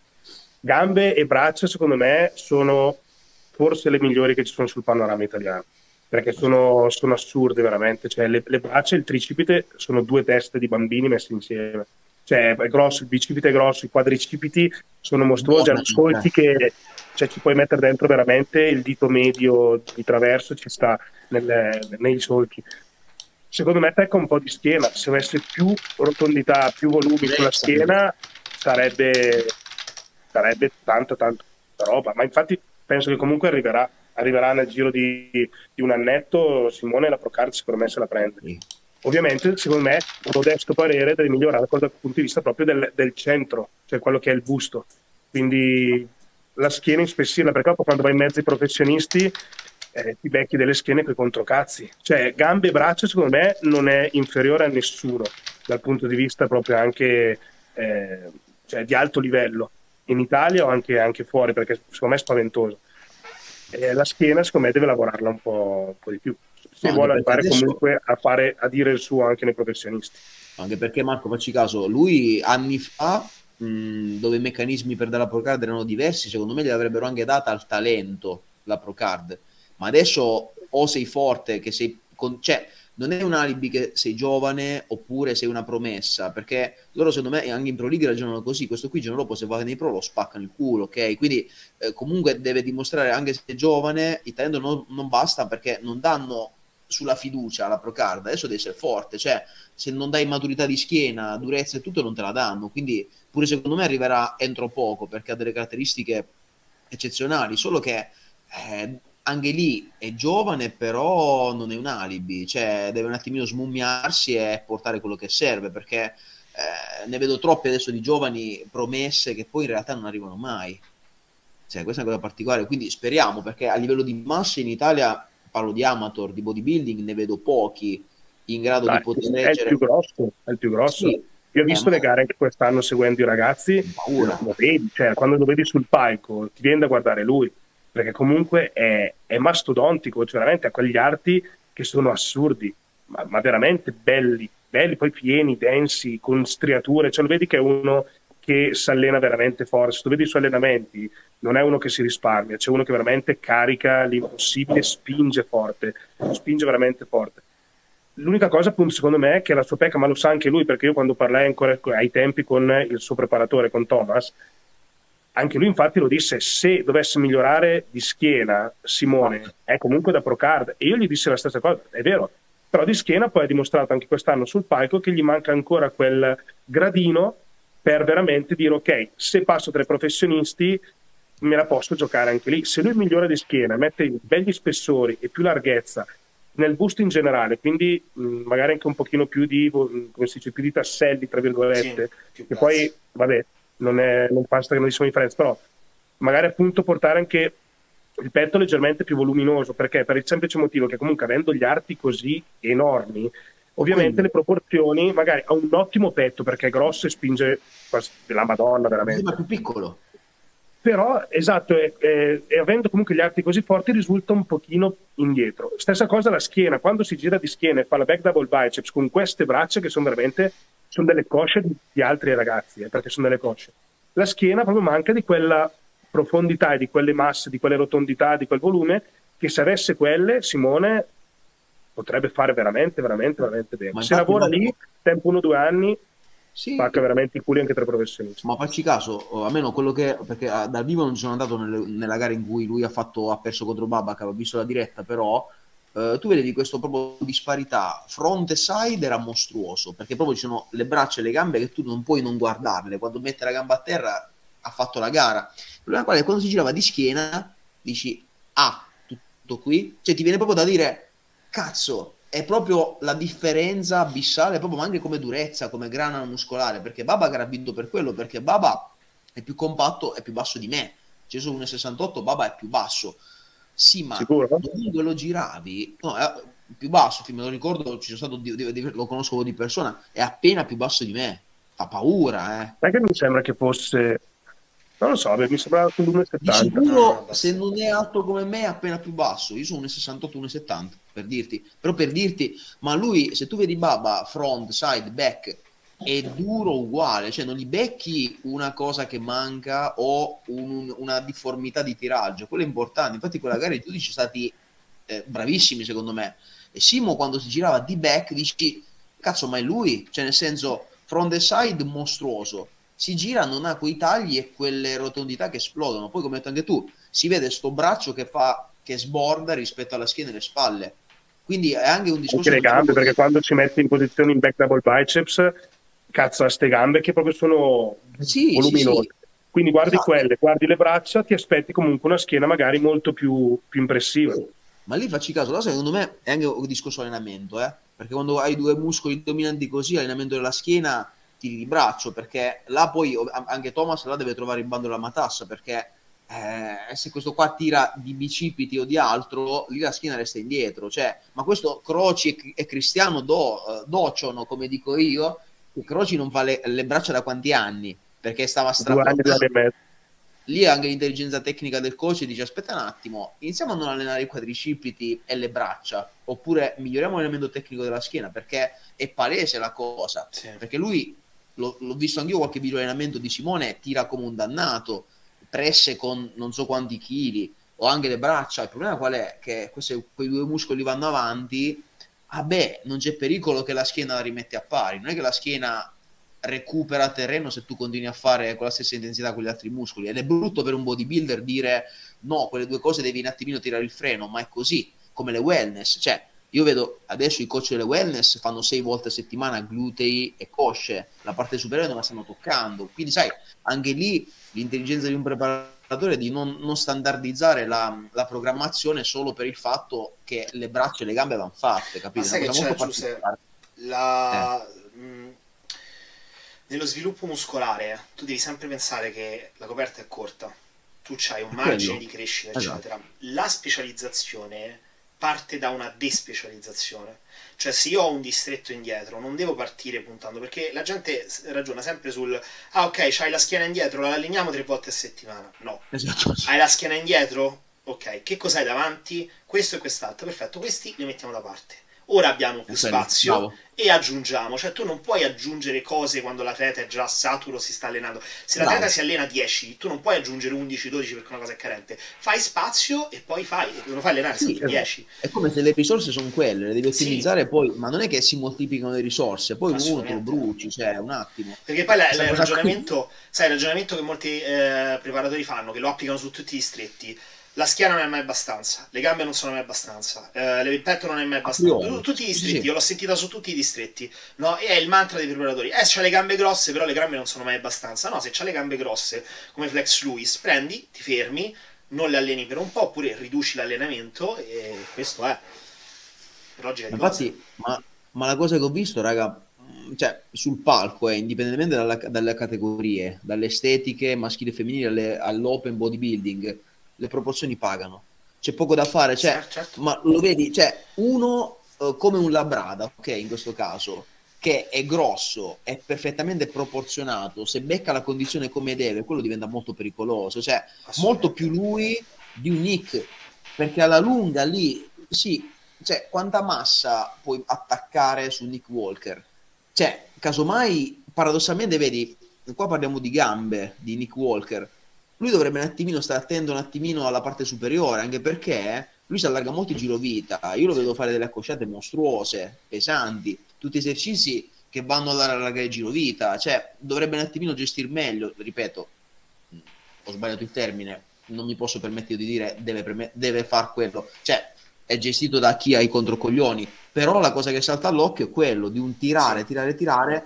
gambe e braccia, secondo me, sono forse le migliori che ci sono sul panorama italiano, perché sono, sono assurde veramente. Cioè, le, le braccia e il tricipite sono due teste di bambini messi insieme. Cioè, è grosso, il bicipite è grosso, i quadricipiti sono mostruosi, hanno solchi che... Cioè, ci puoi mettere dentro veramente il dito medio di traverso, ci sta nelle, nei solchi. Secondo me pecca un po' di schiena. Se avesse più rotondità, più volumi sulla schiena, sarebbe, sarebbe tanta, tanta roba. Ma infatti penso che comunque arriverà, arriverà nel giro di, di un annetto. Simone la Procard secondo me se la prende. Ovviamente, secondo me, un modesto parere deve migliorare dal punto di vista proprio del, del centro, cioè quello che è il busto. Quindi la schiena in spessina, perché dopo quando vai in mezzo ai professionisti eh, ti becchi delle schiene coi controcazzi. Cioè gambe e braccia secondo me non è inferiore a nessuno dal punto di vista proprio anche eh, cioè, di alto livello in Italia o anche, anche fuori, perché secondo me è spaventoso. Eh, la schiena secondo me deve lavorarla un po', un po' di più se no, vuole arrivare adesso... comunque a, fare, a dire il suo anche nei professionisti. Anche perché Marco, facci caso, lui anni fa dove i meccanismi per dare la Procard erano diversi, secondo me gliel'avrebbero anche data al talento la Procard, ma adesso o sei forte che sei con... cioè non è un alibi che sei giovane oppure sei una promessa, perché loro secondo me anche in Pro League ragionano così. Questo qui il giorno dopo se va nei Pro lo spaccano il culo, ok? Quindi eh, comunque deve dimostrare, anche se è giovane, il talento non, non basta, perché non danno sulla fiducia alla Procard, adesso deve essere forte, cioè se non dai maturità di schiena, durezza e tutto non te la danno, quindi pure secondo me arriverà entro poco, perché ha delle caratteristiche eccezionali, solo che eh, anche lì è giovane, però non è un alibi, cioè deve un attimino smummiarsi e portare quello che serve, perché eh, ne vedo troppe adesso di giovani promesse che poi in realtà non arrivano mai, cioè questa è una cosa particolare, quindi speriamo, perché a livello di masse in Italia, parlo di amateur, di bodybuilding, ne vedo pochi in grado Dai, di poter è leggere. Il più grosso, è il più grosso. Sì. Io ho visto eh, le gare che quest'anno seguendo i ragazzi, lo vedi, cioè, quando lo vedi sul palco ti viene da guardare lui, perché comunque è, è mastodontico, cioè veramente ha quegli arti che sono assurdi, ma, ma veramente belli, belli, poi pieni, densi, con striature, cioè lo vedi che è uno che si allena veramente forte. Se tu vedi i suoi allenamenti non è uno che si risparmia, c'è uno che veramente carica l'impossibile, spinge forte, spinge veramente forte. L'unica cosa appunto secondo me è che la sua pecca, ma lo sa anche lui, perché io quando parlai ancora ai tempi con il suo preparatore, con Thomas, anche lui infatti lo disse, se dovesse migliorare di schiena Simone è comunque da Procard, e io gli dissi la stessa cosa, è vero, però di schiena poi ha dimostrato anche quest'anno sul palco che gli manca ancora quel gradino per veramente dire ok, se passo tra i professionisti me la posso giocare anche lì. Se lui migliora di schiena, mette begli spessori e più larghezza nel busto in generale, quindi mh, magari anche un pochino più di, come si dice, più di tasselli tra virgolette, sì, che poi vabbè non, è, non fa grandissima differenza, però magari appunto portare anche il petto leggermente più voluminoso, perché per il semplice motivo che comunque avendo gli arti così enormi, ovviamente quindi le proporzioni, magari ha un ottimo petto perché è grosso e spinge la Madonna veramente, ma più piccolo. Però, esatto, e, e, e avendo comunque gli arti così forti risulta un pochino indietro. Stessa cosa la schiena, quando si gira di schiena e fa la back double biceps con queste braccia che sono veramente, sono delle cosce di, di altri ragazzi, eh, perché sono delle cosce. La schiena proprio manca di quella profondità e di quelle masse, di quelle rotondità, di quel volume, che se avesse quelle, Simone potrebbe fare veramente, veramente, veramente bene. Ma se lavora lì, tempo uno o due anni, Sì, spacca veramente i culi anche tra professionisti. ma facci caso, almeno quello che, perché ah, dal vivo non ci sono andato nelle- nella gara in cui lui ha fatto, ha perso contro Babak, avevo visto la diretta, però eh, tu vedevi questo proprio disparità, front e side era mostruoso, perché proprio ci sono le braccia e le gambe che tu non puoi non guardarle, quando mette la gamba a terra ha fatto la gara. Il problema qual è? Quando si girava di schiena, dici, ah, tutto qui, cioè ti viene proprio da dire, cazzo, è proprio la differenza abissale, proprio ma anche come durezza, come grana muscolare, perché Baba ha vinto per quello, perché Baba è più compatto, è più basso di me. C'è solo uno e sessantotto, Baba è più basso. Sì, ma Sicuro? dovunque lo giravi, no, è più basso, me lo ricordo, ci sono stato di, di, di, lo conosco di persona, è appena più basso di me. Fa paura, eh. Non è che mi sembra che fosse, non lo so, beh, mi sembrava sull'uno e Di settanta. No, no, sicuro, se abbastanza. non è alto come me, è appena più basso. Io sono uno e sessantotto, uno e settanta, per dirti. Però per dirti, ma lui, se tu vedi Baba, front, side, back, è duro uguale. Cioè non gli becchi una cosa che manca o un- una difformità di tiraggio. Quello è importante. Infatti quella gara i giudici sono stati eh, bravissimi, secondo me. E Simo, quando si girava di back, dici, cazzo, ma è lui? Cioè nel senso, front e side, mostruoso. Si gira, non ha quei tagli e quelle rotondità che esplodono. Poi, come hai detto anche tu, si vede sto braccio che fa, che sborda rispetto alla schiena e le spalle. Quindi è anche un Anche discorso le di gambe, proprio perché di... quando ci metti in posizione in back double biceps, cazzo, ha ste gambe che proprio sono Sì, sì, sì, voluminose. Quindi guardi esatto. quelle, guardi le braccia, ti aspetti comunque una schiena magari molto più, più impressiva. Ma lì facci caso, là secondo me è anche un discorso allenamento, eh? Perché quando hai due muscoli dominanti così, allenamento della schiena, tiri di braccio, perché là poi ov- anche Thomas là deve trovare il bando della matassa, perché eh, se questo qua tira di bicipiti o di altro, lì la schiena resta indietro, cioè, ma questo Croci e, e Cristiano do, eh, docciono, come dico io, che Croci non fa le, le braccia da quanti anni? Perché stava Due anni, due anni straportando. e mezzo. Lì anche l'intelligenza tecnica del coach dice aspetta un attimo, iniziamo a non allenare i quadricipiti e le braccia, oppure miglioriamo l'allenamento tecnico della schiena, perché è palese la cosa, Sì. perché lui, lo, l'ho visto anch'io qualche video allenamento di Simone, tira come un dannato, presse con non so quanti chili, o anche le braccia. Il problema qual è? Che questi, quei due muscoli vanno avanti, ah beh, non c'è pericolo che la schiena la rimette a pari, non è che la schiena recupera terreno se tu continui a fare con la stessa intensità con gli altri muscoli, ed è brutto per un bodybuilder dire no, quelle due cose devi un attimino tirare il freno, ma è così, come le wellness, cioè io vedo adesso i coach delle wellness fanno sei volte a settimana glutei e cosce, la parte superiore non la stanno toccando, quindi sai, anche lì l'intelligenza di un preparatore è di non, non standardizzare la, la programmazione solo per il fatto che le braccia e le gambe vanno fatte, Ma capito? È una sai che cosa c'è, molto Giuseppe? particolare. Eh, La... mh, Nello sviluppo muscolare tu devi sempre pensare che la coperta è corta, tu c'hai un è margine quello, di crescita, esatto. eccetera. La specializzazione parte da una despecializzazione. Cioè, se io ho un distretto indietro, non devo partire puntando, perché la gente s- ragiona sempre sul ah, ok, c'hai la schiena indietro, la alleniamo tre volte a settimana. No. Esatto. Hai la schiena indietro? Ok, che cos'hai davanti? Questo e quest'altro. Perfetto, questi li mettiamo da parte. Ora abbiamo È più quello, spazio bravo. e aggiungiamo, cioè tu non puoi aggiungere cose quando l'atleta è già saturo, si sta allenando. Se l'atleta Bravo. si allena dieci, tu non puoi aggiungere undici dodici perché una cosa è carente. Fai spazio e poi fai, lo fai allenare Sì, sempre Esatto. dieci. è come se le risorse sono quelle, le devi Sì, ottimizzare poi, ma non è che si moltiplicano le risorse, poi uno te lo assolutamente no. bruci, cioè un attimo. Perché poi la- Questa il cosa qui, ragionamento, sai, il ragionamento che molti eh, preparatori fanno, che lo applicano su tutti gli stretti. La schiena non è mai abbastanza, le gambe non sono mai abbastanza, eh, il petto non è mai a abbastanza. Tu- priori, Tutti i sì, sì, distretti, sì, io l'ho sentita su tutti i distretti, no? E è il mantra dei preparatori. Eh, c'ha le gambe grosse, però le gambe non sono mai abbastanza. No, se c'ha le gambe grosse, come Flex Lewis, prendi, ti fermi, non le alleni per un po', oppure riduci l'allenamento e questo è. Per logica di cose. infatti, ma, ma la cosa che ho visto, raga, mh, cioè sul palco è indipendentemente dalla- dalle categorie, dalle estetiche maschili e femminili alle- all'open bodybuilding, le proporzioni pagano. C'è poco da fare, cioè, Certo. ma lo vedi, cioè, uno eh, come un labrada, ok, in questo caso, che è grosso, è perfettamente proporzionato, se becca la condizione come deve, quello diventa molto pericoloso, cioè, molto più Assolutamente. lui di un Nick, perché alla lunga lì, sì, cioè, quanta massa puoi attaccare su Nick Walker? Cioè, casomai, paradossalmente, vedi, qua parliamo di gambe di Nick Walker. Lui dovrebbe un attimino stare attento un attimino alla parte superiore, anche perché lui si allarga molto il girovita. Io lo Sì. vedo fare delle accosciate mostruose, pesanti, tutti esercizi che vanno alla, alla gara di girovita, cioè dovrebbe un attimino gestire meglio, ripeto, ho sbagliato il termine, non mi posso permettere di dire deve, permet- deve far quello, cioè è gestito da chi ha i controcoglioni, però la cosa che salta all'occhio è quello di un tirare, Sì. tirare, tirare,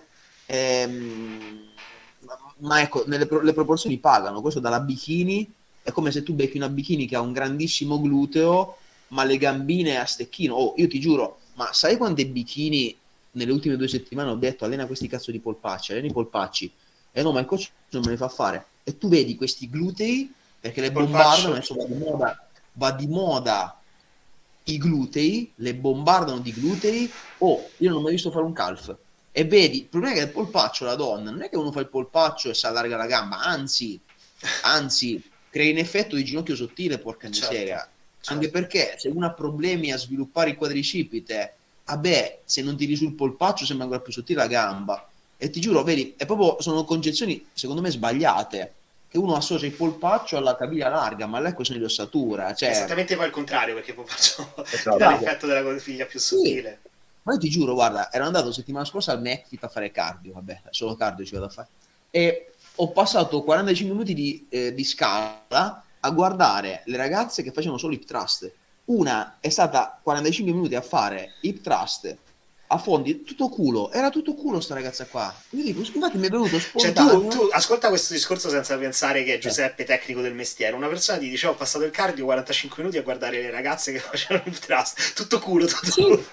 ehm, ma ecco, nelle pro- le proporzioni pagano, questo dalla bikini, è come se tu becchi una bikini che ha un grandissimo gluteo, ma le gambine a stecchino, oh, io ti giuro, ma sai quante bikini nelle ultime due settimane ho detto allena questi cazzo di polpacci, allena i polpacci, e no, ma il coach non me ne fa fare, e tu vedi questi glutei, perché le bombardano, Polpaccio. adesso va di moda, va di moda i glutei, le bombardano di glutei, oh, io non ho mai visto fare un calf, e vedi, il problema è che il polpaccio, la donna, non è che uno fa il polpaccio e si allarga la gamba, anzi, anzi, crea in effetto di ginocchio sottile, porca Certo, miseria, certo. anche perché se uno ha problemi a sviluppare il quadricipite, vabbè, se non tiri sul polpaccio sembra ancora più sottile la gamba, e ti giuro, vedi, è proprio, sono concezioni secondo me sbagliate, che uno associa il polpaccio alla caviglia larga, ma lei è questione di ossatura, cioè, Esattamente poi il contrario, perché poi faccio Esatto. dà l'effetto della figlia più sì. sottile. Ma io ti giuro, guarda, ero andato settimana scorsa al McFit a fare cardio, vabbè, solo cardio ci vado a fare, e ho passato quarantacinque minuti di, eh, di scala a guardare le ragazze che facevano solo hip thrust. Una è stata quarantacinque minuti a fare hip thrust a fondi, tutto culo, era tutto culo sta ragazza qua. Io dico, infatti mi è venuto Cioè spontaneo. tu, tu ascolta questo discorso senza pensare che Giuseppe è tecnico del mestiere. Una persona ti dice ho passato il cardio quarantacinque minuti a guardare le ragazze che facevano il trust, tutto culo, tutto Sì. culo.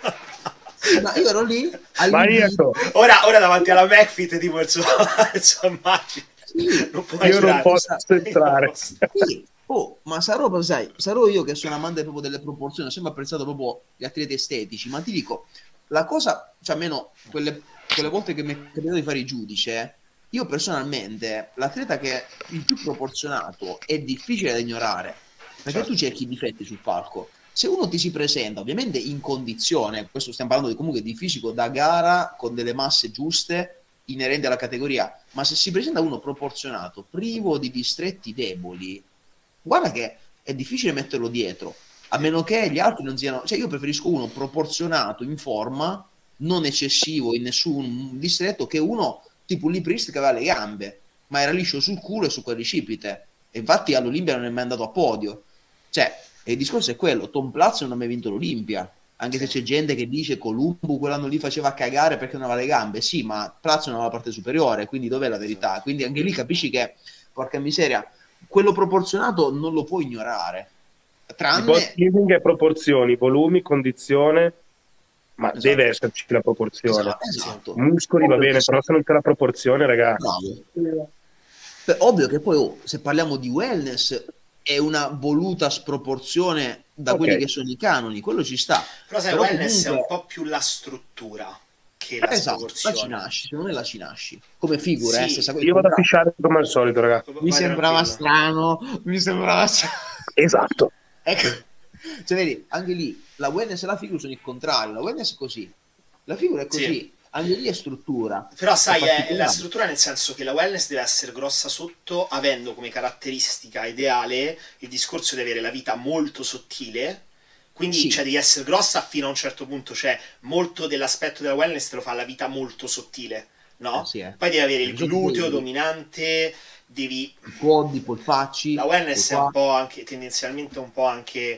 Ma io ero lì Maniaco. Ora, ora davanti alla McFit tipo il suo, il suo immagine. Sì. Non puoi Io non girare. posso entrare. Sì. Oh, ma sarò, sai, sarò io che sono amante proprio delle proporzioni, ho sempre apprezzato proprio gli atleti estetici, ma ti dico, la cosa, cioè almeno quelle, quelle volte che mi è capitato di fare il giudice, io personalmente, l'atleta che è il più proporzionato è difficile da ignorare, perché Certo. tu cerchi i difetti sul palco. Se uno ti si presenta, ovviamente in condizione, questo stiamo parlando di comunque di fisico da gara, con delle masse giuste, inerenti alla categoria, ma se si presenta uno proporzionato, privo di distretti deboli, guarda che è difficile metterlo dietro, a meno che gli altri non siano, cioè io preferisco uno proporzionato, in forma, non eccessivo in nessun distretto, che uno tipo Liprist che aveva le gambe, ma era liscio sul culo e sul quadricipite, e infatti all'Olimpia non è mai andato a podio. Cioè, il discorso è quello, Tom Platz non ha mai vinto l'Olimpia, anche se c'è gente che dice Columbu quell'anno lì faceva cagare perché non aveva le gambe, sì, ma Platz non aveva la parte superiore, quindi dov'è la verità? Quindi anche lì capisci che, porca miseria, quello proporzionato non lo puoi ignorare, Il tranne... bodybuilding è proporzioni, volumi, condizione, ma Esatto. deve esserci la proporzione. Esatto, esatto. Muscoli va Ovvio bene, che però sì. se non c'è la proporzione, ragazzi. Bravo. Beh, ovvio che poi, oh, se parliamo di wellness, è una voluta sproporzione da Ok. quelli che sono i canoni, quello ci sta. Però sai, Però wellness comunque- è un po' più la struttura che la Esatto, la sproporzione. Cinasci, secondo me la Cinasci. Come figura, Sì. eh, stessa cosa. Io vado a fisciare come al solito, ragazzi. Mi Vai sembrava tranquillo. strano, mi sembrava strano. Esatto. Ecco, cioè vedi, anche lì la wellness e la figura sono il contrario, la wellness è così, la figura è così, Sì. anche lì è struttura. Però sai, è, è la particolare. struttura nel senso che la wellness deve essere grossa sotto, avendo come caratteristica ideale il discorso di avere la vita molto sottile, quindi Sì. cioè, devi essere grossa fino a un certo punto, cioè molto dell'aspetto della wellness te lo fa la vita molto sottile, no? Eh sì, eh. Poi devi avere il Perché gluteo poi- dominante, devi... Quad, i polpacci, La wellness è qua. un po' anche, tendenzialmente un po' anche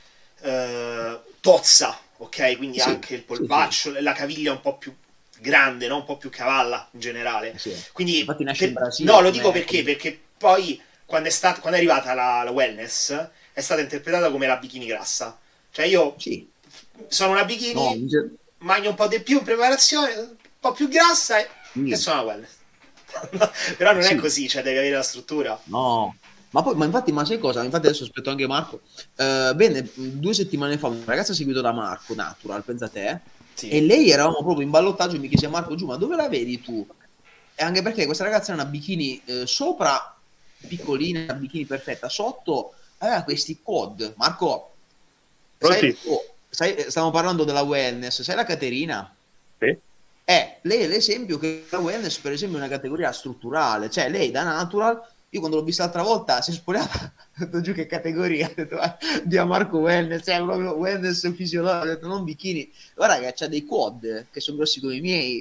eh, tozza, ok? Quindi Sì, anche il sì, polpaccio, la caviglia è un po' più grande, no? Un po' più cavalla in generale. Sì. Quindi, Infatti nasce in per- Brasile no, lo come- dico perché? Perché poi quando è, stata, quando è arrivata la, la wellness è stata interpretata come la bikini grassa. Cioè io Sì. sono una bikini, No, mi se- mangio un po' di più in preparazione, un po' più grassa e, Sì. e sono una wellness. Però non Sì. è così, cioè devi avere la struttura. No, ma poi, ma infatti, ma sai cosa? Infatti adesso aspetto anche Marco. Eh, bene, due settimane fa una ragazza seguita da Marco, Natural, pensa a te, Sì. e lei eravamo proprio in ballottaggio e mi chiese Marco giù, ma dove la vedi tu? E anche perché questa ragazza era una bikini eh, sopra piccolina, una bikini perfetta, sotto aveva questi quad. Marco, sai, Pronti? oh, sai, eh, stiamo parlando della wellness, sai la Caterina? Sì. Eh, lei è l'esempio che la wellness, per esempio, è una categoria strutturale, cioè lei da natural, io quando l'ho vista l'altra volta si è spogliata, ho detto giù che categoria, ho detto ah, di Marco Wellness, è proprio wellness fisiologico, ho detto non bikini, guarda che c'ha dei quad che sono grossi come i miei,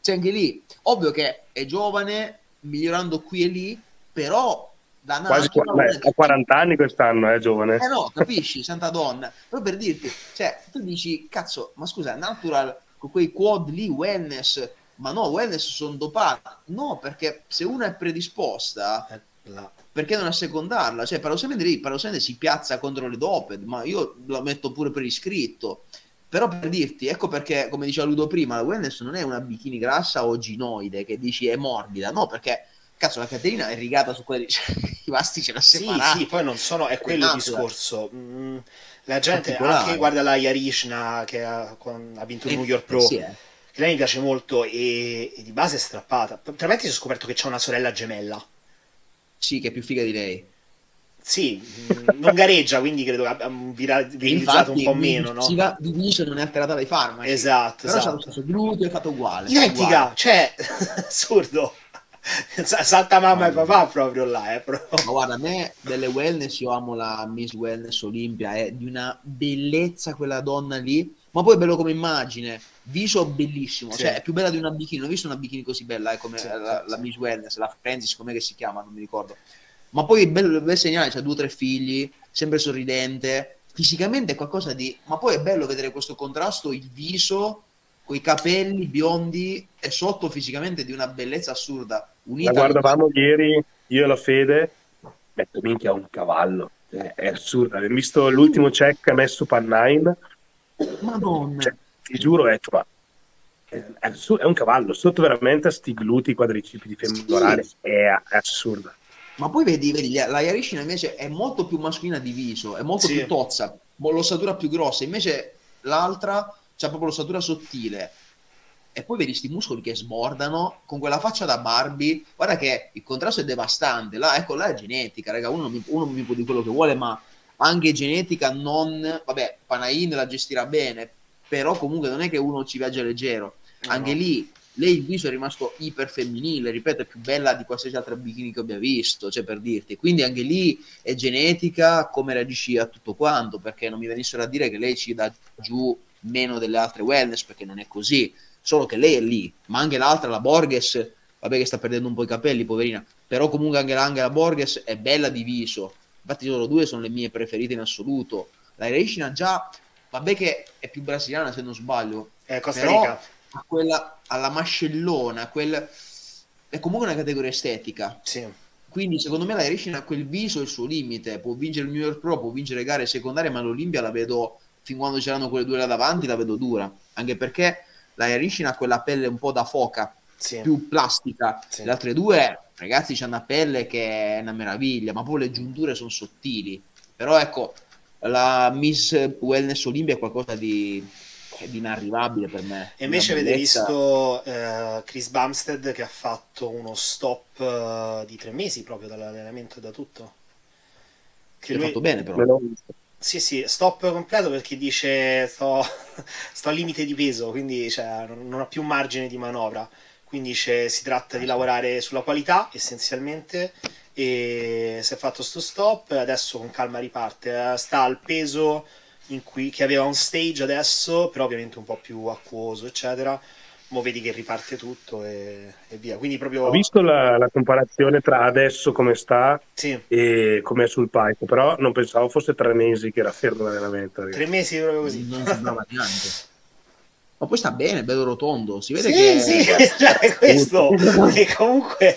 Cioè anche lì, ovvio che è giovane, migliorando qui e lì, però da Quasi natura... beh, ha quaranta anni quest'anno, è eh, giovane. Eh no, capisci, santa donna. Però per dirti, cioè, tu dici, cazzo, ma scusa, Natural, con quei quad lì, wellness, ma no, wellness sono dopati. No, perché se una è predisposta, Eh, là. perché non assecondarla? Cioè, paradossalmente lì, paradossalmente si piazza contro le doped, ma io la metto pure per iscritto. Però per dirti, ecco perché, come diceva Ludo prima, la wellness non è una bikini grassa o ginoide, che dici è morbida, no, perché... Cazzo, la Caterina è rigata su quelli, i vasti ce l'ha separati. Sì, sì, poi non sono, è quello il discorso. Mm, la gente, Particolare. anche guarda la Yarishna che ha, con- ha vinto il Eh, New York Pro, sì, eh. che lei mi piace molto e, e di base è strappata. Tra l'altro ho scoperto che c'ha una sorella gemella. Sì, che è più figa di lei. Sì, mm, non gareggia, quindi credo che abbia vira- virilizzato un po' meno, no? Si va diviso, non è alterata dai farmaci. Esatto, Però c'ha esatto. lo stesso gluteo, è fatto uguale. Identica, uguale. cioè, assurdo. Salta mamma e papà proprio là, eh, proprio. Ma guarda, a me delle wellness, io amo la Miss Wellness Olimpia, è di una bellezza quella donna lì, ma poi è bello come immagine, viso bellissimo, Sì. cioè è più bella di una bikini, non ho visto una bikini così bella, eh, come Sì, la, sì, la sì. Miss Wellness, la Francis, come che si chiama, non mi ricordo. Ma poi bel, bel segnale, c'ha due o tre figli, sempre sorridente, fisicamente è qualcosa di... Ma poi è bello vedere questo contrasto, il viso, coi capelli biondi e sotto fisicamente di una bellezza assurda. Unita La guardavamo ieri, io e la Fede, detto minchia, un cavallo, è, è assurdo. Abbiamo visto l'ultimo check che ha messo Pannine, Madonna. cioè, ti giuro, è, ma, è, è, assurdo, è un cavallo, sotto veramente a sti glutei quadricipiti femorali, Sì. è, è assurda. Ma poi vedi, vedi, la Yarishina invece è molto più mascolina di viso, è molto Sì. più tozza, l'ossatura più grossa, invece l'altra c'ha proprio l'ossatura sottile. E poi vedi sti muscoli che sbordano con quella faccia da Barbie. Guarda che il contrasto è devastante. Là, ecco, là è genetica, raga. Uno, mi, uno mi può dire quello che vuole, ma anche genetica non... Vabbè, Panahin la gestirà bene, però comunque non è che uno ci viaggia leggero. Anche No. lì, lei il viso è rimasto iper femminile, ripeto, è più bella di qualsiasi altra bikini che abbia visto, cioè per dirti. Quindi anche lì è genetica, come reagisci a tutto quanto, perché non mi venissero a dire che lei ci dà giù meno delle altre wellness, perché non è così. Solo che lei è lì, ma anche l'altra, la Borges, vabbè che sta perdendo un po' i capelli, poverina, però comunque anche la, anche la Borges è bella di viso, infatti loro due sono le mie preferite in assoluto. La Irishina già, vabbè che è più brasiliana se non sbaglio, Eh, Costa però Rica. a quella, alla mascellona, quel... è comunque una categoria estetica. Sì. Quindi secondo me la Irishina ha quel viso il suo limite, può vincere il New York Pro, può vincere gare secondarie, ma l'Olimpia la vedo, fin quando c'erano quelle due là davanti, la vedo dura, anche perché la Yarishina ha quella pelle un po' da foca, Sì. più plastica. Sì. Le altre due, ragazzi, c'hanno una pelle che è una meraviglia, ma poi le giunture sono sottili. Però ecco, la Miss Wellness Olimpia è qualcosa di, di inarrivabile per me. E invece Una avete bellezza. visto eh, Chris Bumstead che ha fatto uno stop eh, di tre mesi proprio dall'allenamento e da tutto. Che Che ha lui... fatto bene però. Me l'ho visto. Sì, sì, stop completo perché dice sto, sto al limite di peso, quindi cioè, non, non ha più margine di manovra. Quindi dice, si tratta di lavorare sulla qualità essenzialmente e si è fatto sto stop e adesso con calma riparte. Sta al peso in cui, che aveva un stage adesso, però ovviamente un po' più acquoso, eccetera. Mo vedi che riparte tutto e, e via. Quindi proprio... Ho visto la, la comparazione tra adesso come sta Sì, e come è sul palco, però non pensavo fosse tre mesi che era fermo l'allenamento. tre mesi proprio così. Non sembrava neanche. Ma poi sta bene, bello rotondo. Si vede Sì, che... sì, cioè questo. E comunque...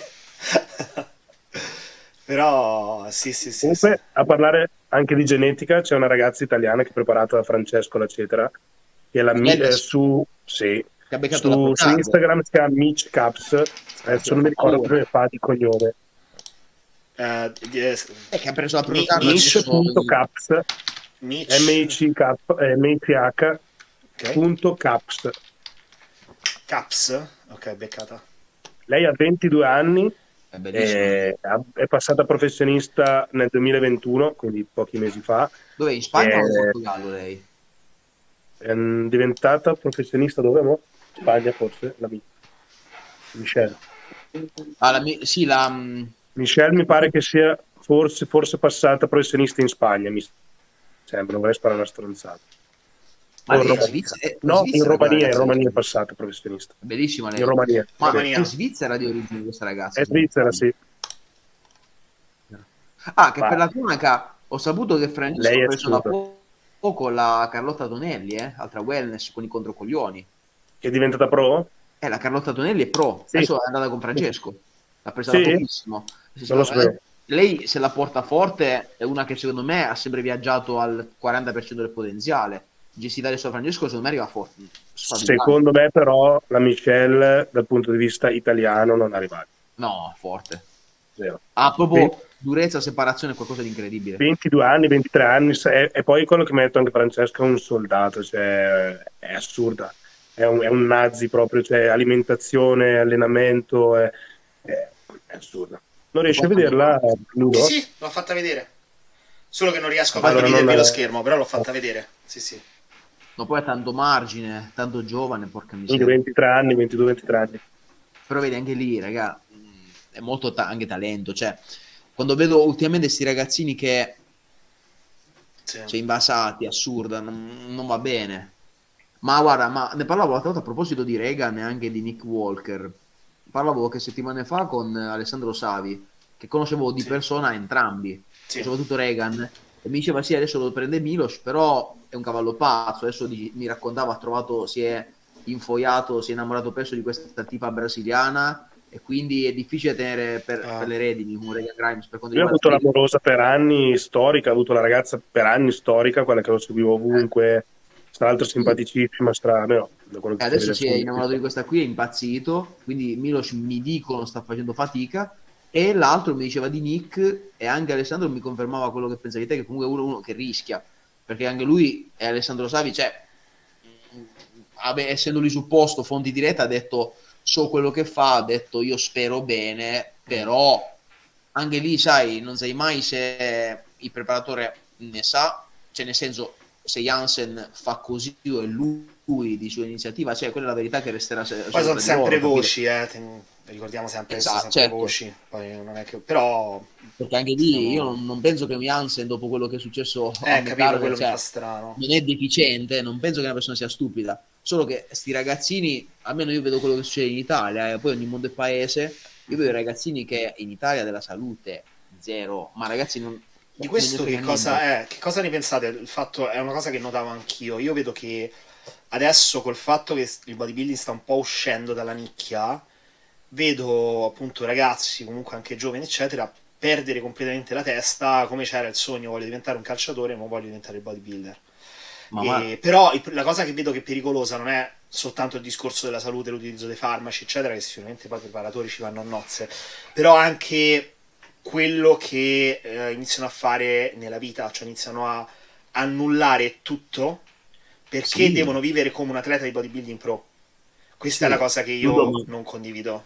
Però, sì, sì, sì. Comunque, sì. a parlare anche di genetica, c'è una ragazza italiana che è preparata da Francesco Lacetera, che è la mi- eh, su, sì, Che ha beccato la su, su porcata. Instagram si chiama Mitch Caps, adesso non mi ricordo paura. come fa di cognome, Eh, eh, È che ha preso la Mi- porcata. Mitch Mitch.caps, Mitch. M I C K, eh, M I C H Ok. punto caps. Caps. Ok, beccata. Lei ha ventidue anni, È bellissimo. è, è passata professionista nel duemilaventuno, quindi pochi mesi fa. Dove? In Spagna Eh, o in Portogallo lei? È diventata professionista dove? Mo? Spagna forse? La Mi- Michelle. Ah, la, mi- sì, la... mm, Michelle mi pare che sia forse, forse passata professionista in Spagna, mi sembra, non vorrei sparare una stronzata. Ma O in lei è Romania. svizzera, è No, in svizzera quella Romania, in ragazza. Romania è passata professionista. Bellissima In lei. Romania, Ma sì. Romania. è svizzera di origine questa ragazza? È svizzera, sì. Ah, che Ma per la cronaca ho saputo che Francesco lei ha è preso da assurda. po- poco la Carlotta Tonelli, eh? Altra wellness con i controcoglioni. Che è diventata pro? Eh, la Carlotta Tonelli è pro, Sì. adesso è andata con Francesco, l'ha presa da Sì? pochissimo. Se- Non lo se- sapevo. eh, lei se la porta forte è una che secondo me ha sempre viaggiato al quaranta per cento del potenziale. Gestita adesso da Francesco, secondo me arriva forte. sfavillante. Secondo me però la Michelle dal punto di vista italiano non arriva. No, forte. Zero. Ha proprio durezza, separazione, qualcosa di incredibile. ventidue anni, ventitré anni, e, e poi quello che mi ha detto anche Francesco è un soldato, cioè, è assurda, è un, è un nazi proprio, cioè alimentazione, allenamento, è, è, è assurda. Non riesci a vederla, Ludo? Sì, sì, l'ho fatta vedere. Solo che non riesco a Allora, condividervi non- lo schermo, però l'ho fatta vedere. Sì, sì. No, poi ha tanto margine, tanto giovane, porca Quindi miseria. ventitré anni, ventidue ventitré anni. Però vedi anche lì, raga, mh, è molto ta- anche talento. Cioè, quando vedo ultimamente questi ragazzini che Sì. cioè, invasati, assurda, non, non va bene. Ma guarda, ma ne parlavo l'altra volta a proposito di Reagan e anche di Nick Walker. Parlavo qualche settimane fa con Alessandro Savi, che conoscevo di Sì. persona entrambi, Sì. e soprattutto Reagan. E mi diceva: sì, adesso lo prende Milos, però è un cavallo pazzo. Adesso di- mi raccontava, ha trovato, si è infoiato, si è innamorato presto di questa tipa brasiliana. E quindi è difficile tenere per, Ah. per le redini un Reagan Grimes per quanto Lui ha riguarda avuto l'amorosa per anni storica, ha avuto la ragazza per anni storica, quella che lo seguivo ovunque, tra l'altro simpaticissima, strana, no, da quello E che adesso si si è vede innamorato di questa qui, è impazzito, quindi Milos mi dicono sta facendo fatica, e l'altro mi diceva di Nick, e anche Alessandro mi confermava quello che pensavi te, che comunque è uno, uno che rischia, perché anche lui e Alessandro Savi, cioè, mh, vabbè, essendo lì sul posto, fonti dirette, ha detto so quello che fa, ha detto io spero bene, però anche lì sai, non sai mai se il preparatore ne sa, cioè nel senso se Jansen fa così o è lui, lui di sua iniziativa, cioè quella è la verità che resterà se- Poi sono di sempre loro, voci, eh. ten- ricordiamo sempre che sono Esatto, sempre certo. voci. Poi non è che... Però... perché anche lì siamo- io non, non penso che Jansen dopo quello che è successo Eh, a capito, Metallica, quello cioè, mi fa strano. non è deficiente, non penso che una persona sia stupida, solo che sti ragazzini, almeno io vedo quello che succede in Italia, e poi ogni mondo è paese, io vedo i ragazzini che in Italia della salute zero, ma ragazzi non... Di questo non ne che frega cosa niente. è? Che cosa ne pensate? Il fatto è una cosa che notavo anch'io. Io vedo che adesso col fatto che il bodybuilding sta un po' uscendo dalla nicchia, vedo appunto ragazzi, comunque anche giovani, eccetera, perdere completamente la testa, come c'era il sogno, voglio diventare un calciatore, ma voglio diventare il bodybuilder. Ma, E- ma Però il- la cosa che vedo che è pericolosa non è soltanto il discorso della salute, l'utilizzo dei farmaci, eccetera, che sicuramente poi i preparatori ci vanno a nozze, però anche quello che eh, iniziano a fare nella vita, cioè iniziano a annullare tutto perché Sì. devono vivere come un atleta di bodybuilding pro. Questa Sì. è la cosa che io Ludo, non condivido.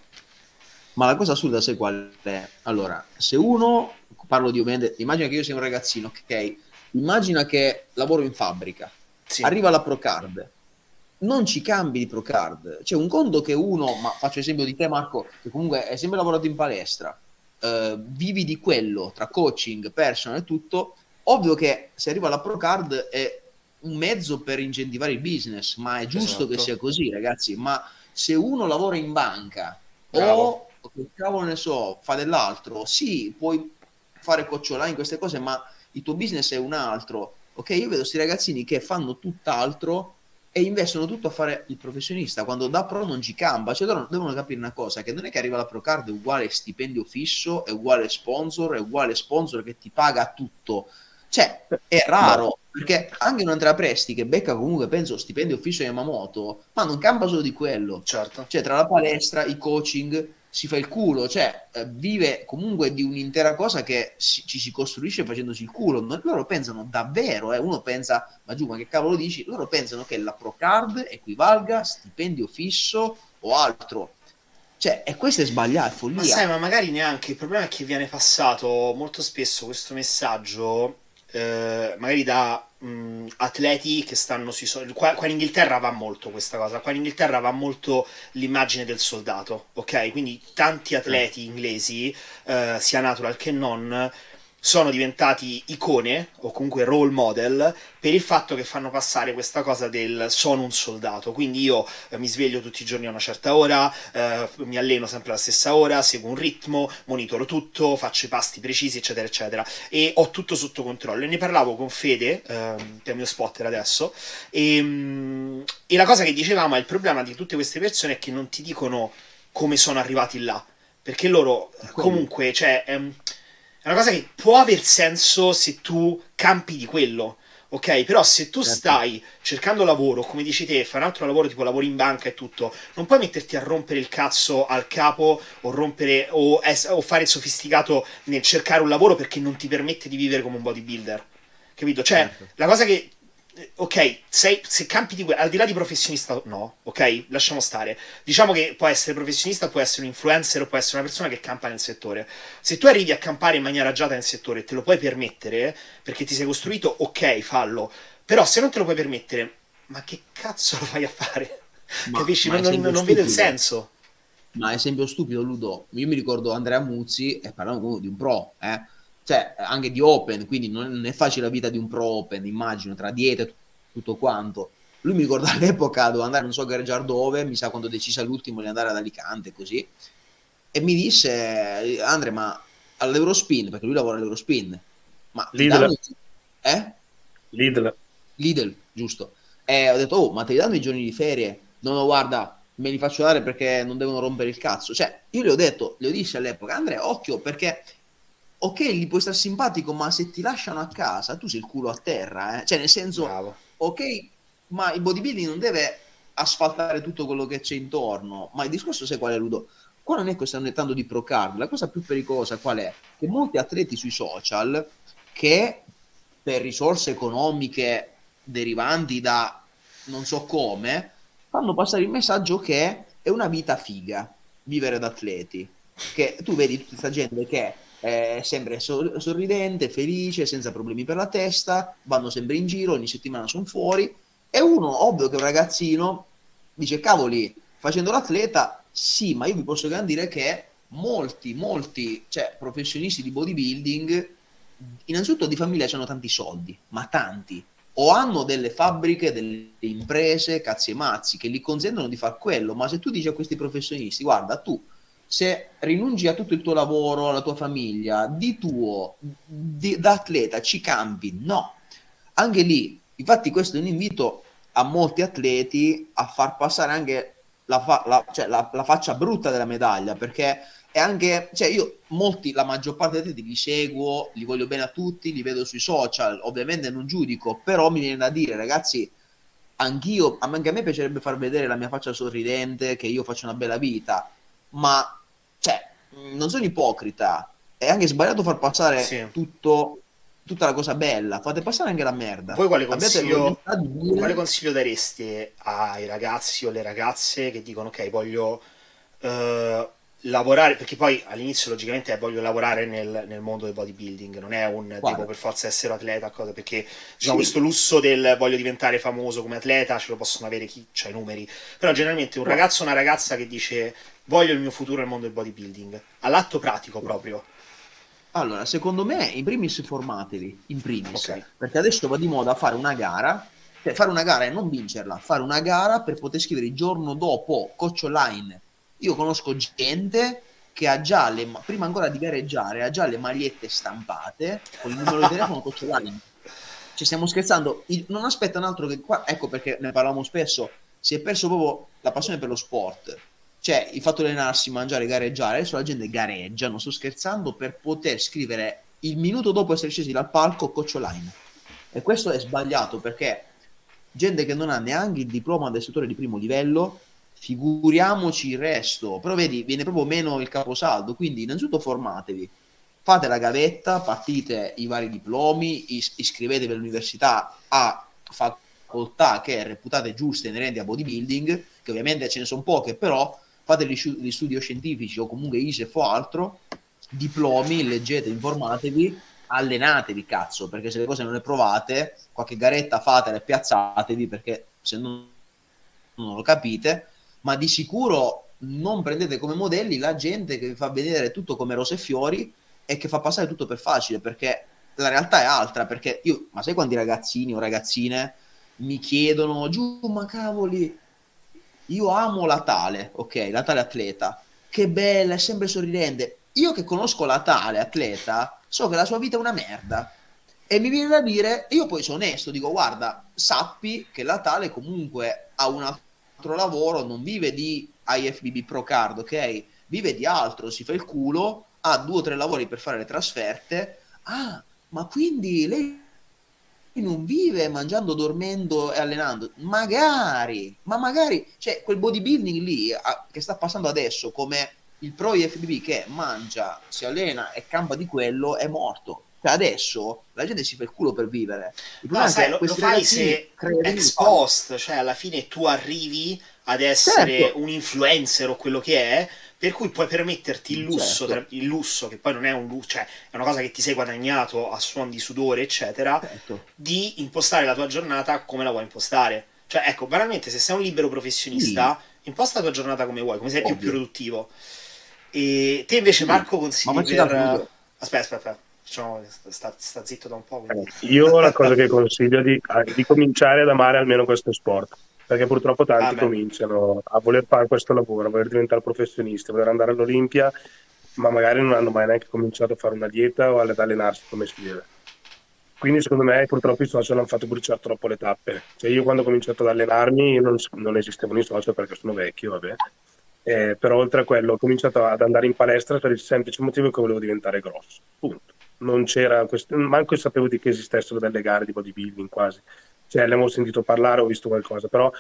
Ma la cosa assurda, sai qual è? Allora, se uno, parlo di ovviamente, immagina che io sia un ragazzino, ok? Immagina che lavoro in fabbrica, Sì, arriva la Procard, non ci cambi di Procard, c'è un conto che uno, ma faccio esempio di te Marco, che comunque hai sempre lavorato in palestra, eh, vivi di quello, tra coaching, personal e tutto, ovvio che se arriva la Procard è un mezzo per incentivare il business, ma è giusto che Esatto. sia così, ragazzi, ma se uno lavora in banca Bravo. o che cavolo ne so, fa dell'altro, sì, puoi fare coach online, queste cose, ma il tuo business è un altro. Ok, io vedo questi ragazzini che fanno tutt'altro e investono tutto a fare il professionista, quando da pro non ci camba, cioè loro devono capire una cosa, che non è che arriva la Procard è uguale stipendio fisso, è uguale sponsor, è uguale sponsor che ti paga tutto, cioè è raro, perché anche un Andrea Presti che becca comunque penso stipendio fisso Yamamoto, ma non camba solo di quello, Certo. cioè tra la palestra, i coaching, si fa il culo, cioè eh, vive comunque di un'intera cosa che si- ci si costruisce facendosi il culo. Non- loro pensano davvero, eh, uno pensa, ma giù, ma che cavolo dici? Loro pensano che la Procard equivalga stipendio fisso o altro. Cioè, e questo è sbagliato, è follia. Ma sai, ma magari neanche, il problema è che viene passato molto spesso questo messaggio, eh, magari da mh, atleti che stanno sui social. Qua, qua in Inghilterra va molto questa cosa, qua in Inghilterra va molto l'immagine del soldato, ok? Quindi tanti atleti inglesi, eh, sia natural che non, sono diventati icone o comunque role model per il fatto che fanno passare questa cosa del sono un soldato, quindi io eh, mi sveglio tutti i giorni a una certa ora, eh, mi alleno sempre alla stessa ora, seguo un ritmo, monitoro tutto, faccio i pasti precisi, eccetera, eccetera, e ho tutto sotto controllo. E ne parlavo con Fede, ehm, che è il mio spotter adesso, e, mm, e la cosa che dicevamo è il problema di tutte queste persone è che non ti dicono come sono arrivati là, perché loro comunque, cioè... Ehm, è una cosa che può aver senso se tu campi di quello, ok? Però se tu Certo. stai cercando lavoro, come dici te, fai un altro lavoro tipo lavori in banca e tutto, non puoi metterti a rompere il cazzo al capo o rompere o, es- o fare il sofisticato nel cercare un lavoro perché non ti permette di vivere come un bodybuilder. Capito? Cioè, Certo. la cosa che ok, sei, se campi di que- al di là di professionista, no, ok, lasciamo stare. Diciamo che può essere professionista, può essere un influencer, o può essere una persona che campa nel settore. Se tu arrivi a campare in maniera agiata nel settore e te lo puoi permettere, perché ti sei costruito, ok, fallo. Però se non te lo puoi permettere, ma che cazzo lo fai a fare? Ma, Capisci? ma Non, non, esempio non vedo il stupido, senso. ma esempio stupido, Ludo, io mi ricordo Andrea Muzzi e parlavamo comunque di un pro, eh? Cioè anche di Open, quindi non è facile la vita di un pro Open, immagino, tra diete e tutto quanto. Lui mi ricorda all'epoca doveva andare, non so gareggiare dove, mi sa quando decise all'ultimo di andare ad Alicante, così, e mi disse, Andre, ma all'Eurospin, perché lui lavora all'Eurospin, ma ti Lidl, danno... Eh? Lidl. Lidl, giusto. E ho detto, oh, ma te li danno i giorni di ferie? No, no, guarda, me li faccio dare perché non devono rompere il cazzo. Cioè, io le ho detto, le ho dissi all'epoca, Andrea, occhio, perché, ok, gli puoi stare simpatico, ma se ti lasciano a casa, tu sei il culo a terra, eh? Cioè, nel senso, Bravo. ok, ma il bodybuilding non deve asfaltare tutto quello che c'è intorno, ma il discorso sai qual è, Ludo? Qua non è che stanno tanto di pro card, la cosa più pericolosa qual è? Che molti atleti sui social, che per risorse economiche derivanti da non so come, fanno passare il messaggio che è una vita figa vivere da atleti. Che tu vedi tutta questa gente che è sempre sor- sorridente, felice, senza problemi per la testa, vanno sempre in giro, ogni settimana sono fuori. E uno, ovvio che un ragazzino dice, cavoli, facendo l'atleta, sì, ma io vi posso garantire che molti, molti, cioè, professionisti di bodybuilding, innanzitutto di famiglia hanno tanti soldi, ma tanti, o hanno delle fabbriche, delle imprese, cazzi e mazzi, che gli consentono di fare quello. Ma se tu dici a questi professionisti, guarda, tu se rinunci a tutto il tuo lavoro, alla tua famiglia, di tuo, di, da atleta, ci cambi? No. Anche lì, infatti questo è un invito a molti atleti a far passare anche la, fa- la, cioè la, la faccia brutta della medaglia, perché è anche, cioè io molti, la maggior parte dei atleti li seguo, li voglio bene a tutti, li vedo sui social, ovviamente non giudico, però mi viene da dire, ragazzi, anch'io, anche a me piacerebbe far vedere la mia faccia sorridente, che io faccio una bella vita, ma cioè, non sono ipocrita, è anche sbagliato far passare Sì. tutto, tutta la cosa bella, fate passare anche la merda. Voi quale Abbiate consiglio, l'onestà di dire... quale consiglio dareste ai ragazzi o alle ragazze che dicono ok, voglio eh, lavorare, perché poi all'inizio logicamente è voglio lavorare nel, nel mondo del bodybuilding, non è un Guarda, devo per forza essere atleta, cosa, perché diciamo sì, questo lusso del voglio diventare famoso come atleta ce lo possono avere chi ha i numeri, però generalmente un guarda. ragazzo o una ragazza che dice voglio il mio futuro nel mondo del bodybuilding, all'atto pratico proprio, Allora, secondo me, in primis formatevi, in primis, ok, perché adesso va di moda fare una gara, cioè fare una gara e non vincerla, fare una gara per poter scrivere il giorno dopo coach online. Io conosco gente che ha già le, ma- prima ancora di gareggiare, ha già le magliette stampate con il numero di telefono coach online. Ci stiamo scherzando, il- non aspettano altro che qua, ecco perché ne parlavamo spesso, si è perso proprio la passione per lo sport. Cioè, il fatto di allenarsi, mangiare, gareggiare, adesso la gente gareggia, non sto scherzando, per poter scrivere il minuto dopo essere scesi dal palco coach online. E questo è sbagliato perché gente che non ha neanche il diploma del settore di primo livello, figuriamoci il resto. Però vedi, viene proprio meno il caposaldo, quindi innanzitutto formatevi, fate la gavetta, partite i vari diplomi, is- iscrivetevi all'università a facoltà che reputate giuste inerenti a bodybuilding, che ovviamente ce ne sono poche, però fate gli, sci- gli studi scientifici o comunque I S E F o altro, diplomi, leggete, informatevi, allenatevi, cazzo, perché se le cose non le provate, qualche garetta fatela e piazzatevi, perché se non, non lo capite, ma di sicuro non prendete come modelli la gente che vi fa vedere tutto come rose e fiori e che fa passare tutto per facile, perché la realtà è altra, perché io, ma sai quanti ragazzini o ragazzine mi chiedono, giù, ma cavoli, io amo la tale, ok, la tale atleta, che bella, è sempre sorridente. Io che conosco la tale atleta, so che la sua vita è una merda. E mi viene da dire, io poi sono onesto, dico, guarda, sappi che la tale comunque ha un altro lavoro, non vive di I F B B Pro Card, ok? Vive di altro, si fa il culo, ha due o tre lavori per fare le trasferte. Ah, ma quindi lei non vive mangiando, dormendo e allenando? Magari, ma magari, cioè quel bodybuilding lì a, che sta passando adesso come il pro I F B B che mangia, si allena e campa di quello, è morto. Cioè adesso la gente si fa il culo per vivere. Il No, sai, è lo, che lo fai se ex post, cioè alla fine tu arrivi ad essere certo. un influencer o quello che è, per cui puoi permetterti il lusso, certo. il lusso che poi non è un lusso, cioè è una cosa che ti sei guadagnato a suon di sudore, eccetera, certo. di impostare la tua giornata come la vuoi impostare. Cioè, ecco, banalmente, se sei un libero professionista, sì. imposta la tua giornata come vuoi, come sei Ovvio. più produttivo. E te invece, sì. Marco, consigli per... Aspetta, aspetta, aspetta. Diciamo, sta, sta zitto da un po'. Quindi... Io la cosa che consiglio è di, di cominciare ad amare almeno questo sport, perché purtroppo tanti ah, cominciano a voler fare questo lavoro, a voler diventare professionisti, a voler andare all'Olimpia, ma magari non hanno mai neanche cominciato a fare una dieta o ad allenarsi come si deve. Quindi secondo me purtroppo i social hanno fatto bruciare troppo le tappe. Cioè, io quando ho cominciato ad allenarmi non, non esistevano i social perché sono vecchio, vabbè. Eh, però oltre a quello ho cominciato ad andare in palestra per il semplice motivo che volevo diventare grosso, punto. Non c'era questo, manco sapevo di che esistessero delle gare di bodybuilding quasi, cioè le avevo sentito parlare, ho visto qualcosa, però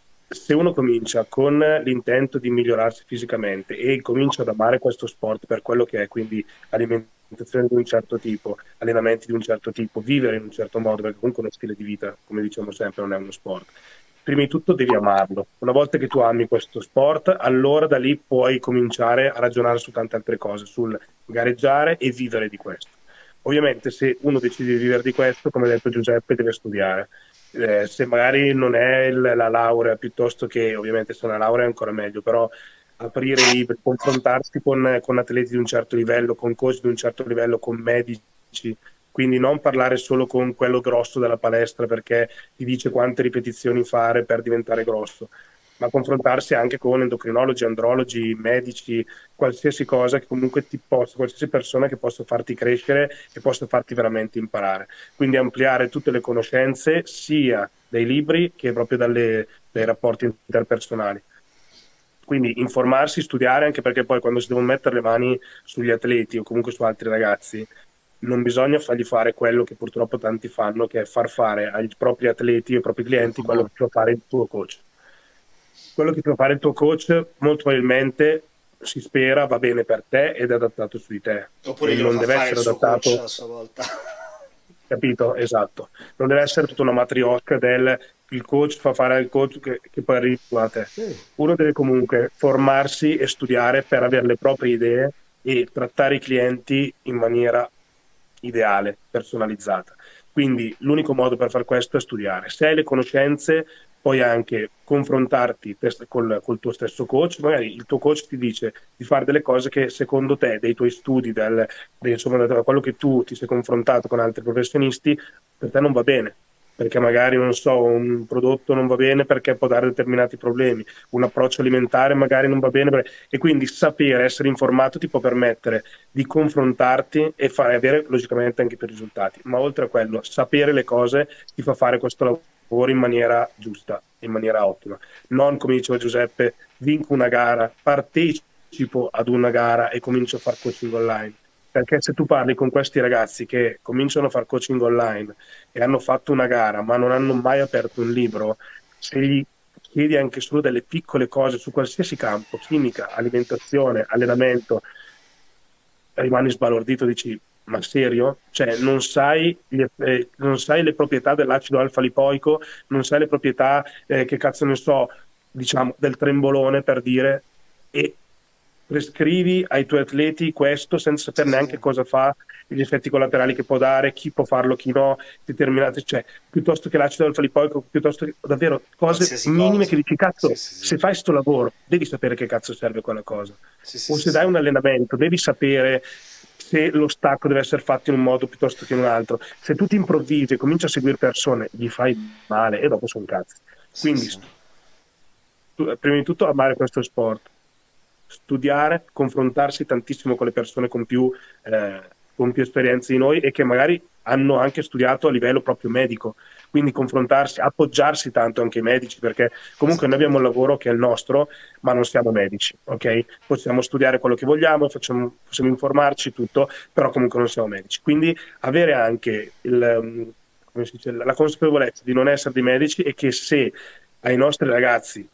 se uno comincia con l'intento di migliorarsi fisicamente e comincia ad amare questo sport per quello che è, quindi alimentazione di un certo tipo, allenamenti di un certo tipo, vivere in un certo modo, perché comunque uno stile di vita, come diciamo sempre, non è uno sport. Prima di tutto devi amarlo. Una volta che tu ami questo sport, allora da lì puoi cominciare a ragionare su tante altre cose, sul gareggiare e vivere di questo. Ovviamente se uno decide di vivere di questo, come ha detto Giuseppe, deve studiare. Eh, se magari non è il, la laurea, piuttosto che, ovviamente se è una laurea è ancora meglio, però aprire libri, confrontarsi con, con atleti di un certo livello, con coach di un certo livello, con medici, quindi non parlare solo con quello grosso della palestra perché ti dice quante ripetizioni fare per diventare grosso, ma confrontarsi anche con endocrinologi, andrologi, medici, qualsiasi cosa che comunque ti possa, qualsiasi persona che possa farti crescere e possa farti veramente imparare. Quindi ampliare tutte le conoscenze sia dai libri che proprio dalle, dai rapporti interpersonali. Quindi informarsi, studiare, anche perché poi quando si devono mettere le mani sugli atleti o comunque su altri ragazzi, non bisogna fargli fare quello che purtroppo tanti fanno, che è far fare ai propri atleti e ai propri clienti quello che può fare il tuo coach. Quello che può fare il tuo coach molto probabilmente, si spera, va bene per te ed è adattato su di te. Oppure non deve essere adattato coach a sua volta. Capito? Esatto. Non deve essere tutta una matriosca del il coach fa fare al coach che, che poi arriva a te. Uno deve comunque formarsi e studiare per avere le proprie idee e trattare i clienti in maniera ideale, personalizzata. Quindi l'unico modo per far questo è studiare. Se hai le conoscenze, puoi anche confrontarti col, col tuo stesso coach, magari il tuo coach ti dice di fare delle cose che secondo te, dei tuoi studi, del, del, insomma, da quello che tu ti sei confrontato con altri professionisti, per te non va bene, perché magari, non so, un prodotto non va bene perché può dare determinati problemi, un approccio alimentare magari non va bene, perché... e quindi sapere, essere informato ti può permettere di confrontarti e fare, avere logicamente anche più risultati, ma oltre a quello, sapere le cose ti fa fare questo lavoro in maniera giusta, in maniera ottima. Non, come diceva Giuseppe, vinco una gara, partecipo ad una gara e comincio a fare coaching online. Perché se tu parli con questi ragazzi che cominciano a fare coaching online e hanno fatto una gara ma non hanno mai aperto un libro, se gli chiedi anche solo delle piccole cose su qualsiasi campo, chimica, alimentazione, allenamento, rimani sbalordito, dici ma serio? Cioè non sai, eh, non sai le proprietà dell'acido alfa-lipoico, non sai le proprietà, eh, che cazzo ne so, diciamo, del trembolone, per dire, e prescrivi ai tuoi atleti questo senza sapere sì, neanche sì. cosa fa, gli effetti collaterali che può dare, chi può farlo, chi no, determinate, cioè piuttosto che l'acido alfa-lipoico, piuttosto che davvero cose Qualsiasi minime cosa. Che dici cazzo, sì, sì, sì. se fai sto lavoro devi sapere che cazzo serve quella cosa, sì, sì, o se sì, dai sì. un allenamento devi sapere se lo stacco deve essere fatto in un modo piuttosto che in un altro. Se tu ti improvvisi e cominci a seguire persone, gli fai male e dopo sono cazzi. Sì, Quindi, sì. stu- prima di tutto, amare questo sport, studiare, confrontarsi tantissimo con le persone con più, eh, con più esperienze di noi e che magari hanno anche studiato a livello proprio medico. Quindi confrontarsi, appoggiarsi tanto anche ai medici, perché comunque noi abbiamo un lavoro che è il nostro, ma non siamo medici, ok? Possiamo studiare quello che vogliamo, facciamo- possiamo informarci, tutto, però comunque non siamo medici. Quindi avere anche il, um, come si dice, la consapevolezza di non essere dei medici e che se ai nostri ragazzi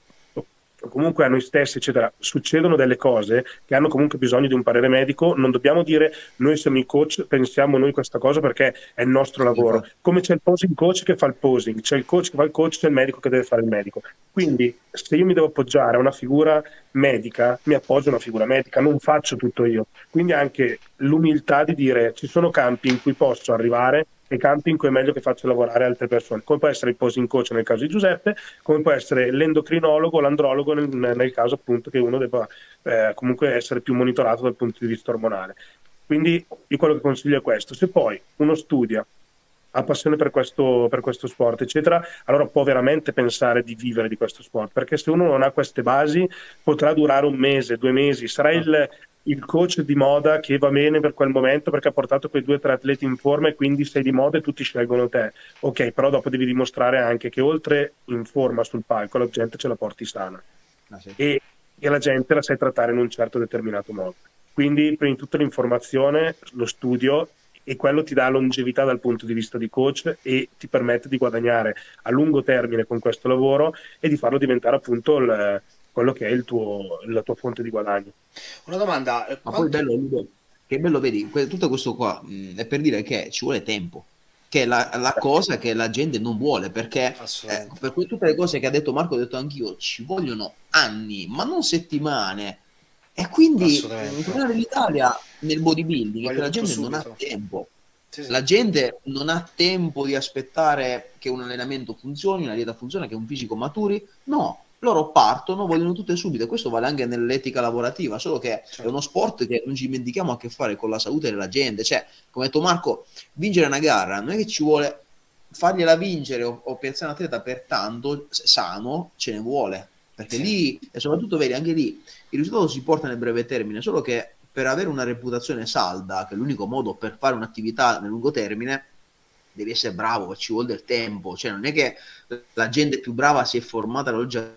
o comunque a noi stessi, eccetera, succedono delle cose che hanno comunque bisogno di un parere medico, non dobbiamo dire noi siamo i coach, pensiamo noi questa cosa perché è il nostro Sì, lavoro. infatti. Come c'è il posing coach che fa il posing, c'è il coach che fa il coach, c'è il medico che deve fare il medico. Quindi se io mi devo appoggiare a una figura medica, mi appoggio a una figura medica, non faccio tutto io. Quindi anche l'umiltà di dire ci sono campi in cui posso arrivare e campi in cui è meglio che faccio lavorare altre persone, come può essere il posing coach nel caso di Giuseppe, come può essere l'endocrinologo, l'andrologo nel, nel caso appunto che uno debba eh, comunque essere più monitorato dal punto di vista ormonale. Quindi io quello che consiglio è questo: se poi uno studia, ha passione per questo, per questo sport, eccetera, allora può veramente pensare di vivere di questo sport, perché se uno non ha queste basi potrà durare un mese, due mesi, sarà il, il coach di moda che va bene per quel momento perché ha portato quei due o tre atleti in forma e quindi sei di moda e tutti scelgono te. Ok, però dopo devi dimostrare anche che oltre in forma sul palco la gente ce la porti sana Ah, sì. e, e la gente la sai trattare in un certo determinato modo. Quindi prima di tutto l'informazione, lo studio, e quello ti dà longevità dal punto di vista di coach e ti permette di guadagnare a lungo termine con questo lavoro e di farlo diventare appunto il, quello che è il tuo, la tua fonte di guadagno. Una domanda, eh, Ma poi quanto... bello, Ludo, che bello, vedi, que- tutto questo qua mh, è per dire che ci vuole tempo, che è la, la cosa che la gente non vuole, perché eh, Assolutamente, per cui tutte le cose che ha detto Marco, ho detto anch'io, ci vogliono anni, ma non settimane. E quindi mh, il assolutamente. problema dell'Italia nel bodybuilding è che Voglio la tutto gente non ha subito. tempo. Sì, sì. La gente non ha tempo di aspettare che un allenamento funzioni, una dieta funzioni, che un fisico maturi. No, loro partono, vogliono tutto e subito. E questo vale anche nell'etica lavorativa, solo che è Certo. uno sport che non ci dimentichiamo ha a che fare con la salute della gente. Cioè, come ha detto Marco, vincere una gara non è che ci vuole fargliela vincere o, o piazzare un atleta per tanto sano, ce ne vuole. Perché Sì. lì, e soprattutto vedi, anche lì, il risultato si porta nel breve termine, solo che per avere una reputazione salda, che è l'unico modo per fare un'attività nel lungo termine, devi essere bravo, ci vuole del tempo. Cioè, non è che la gente più brava si è formata dall'oggi al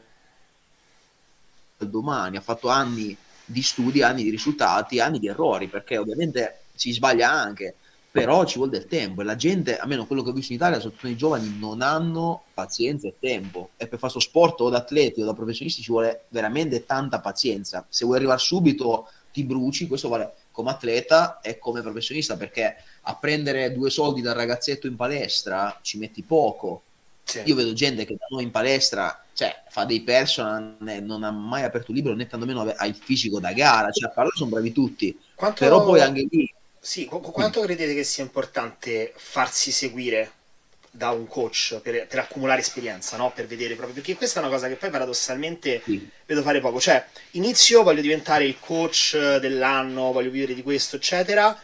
domani, ha fatto anni di studi, anni di risultati, anni di errori, perché ovviamente si sbaglia anche, però ci vuole del tempo e la gente, almeno quello che ho visto in Italia, soprattutto i giovani, non hanno pazienza e tempo, e per fare questo sport o da atleti o da professionisti ci vuole veramente tanta pazienza. Se vuoi arrivare subito ti bruci, questo vale come atleta e come professionista, perché a prendere due soldi dal ragazzetto in palestra ci metti poco. Sì. Io vedo gente che da noi in palestra, cioè, fa dei personal, non ha mai aperto un libro né tantomeno ha il fisico da gara, cioè a parlare sono bravi tutti, però poi Quanto... anche lì Sì, qu- quanto credete che sia importante farsi seguire da un coach per, per accumulare esperienza, no? Per vedere proprio, perché questa è una cosa che poi paradossalmente sì. vedo fare poco, cioè inizio, voglio diventare il coach dell'anno, voglio vivere di questo, eccetera,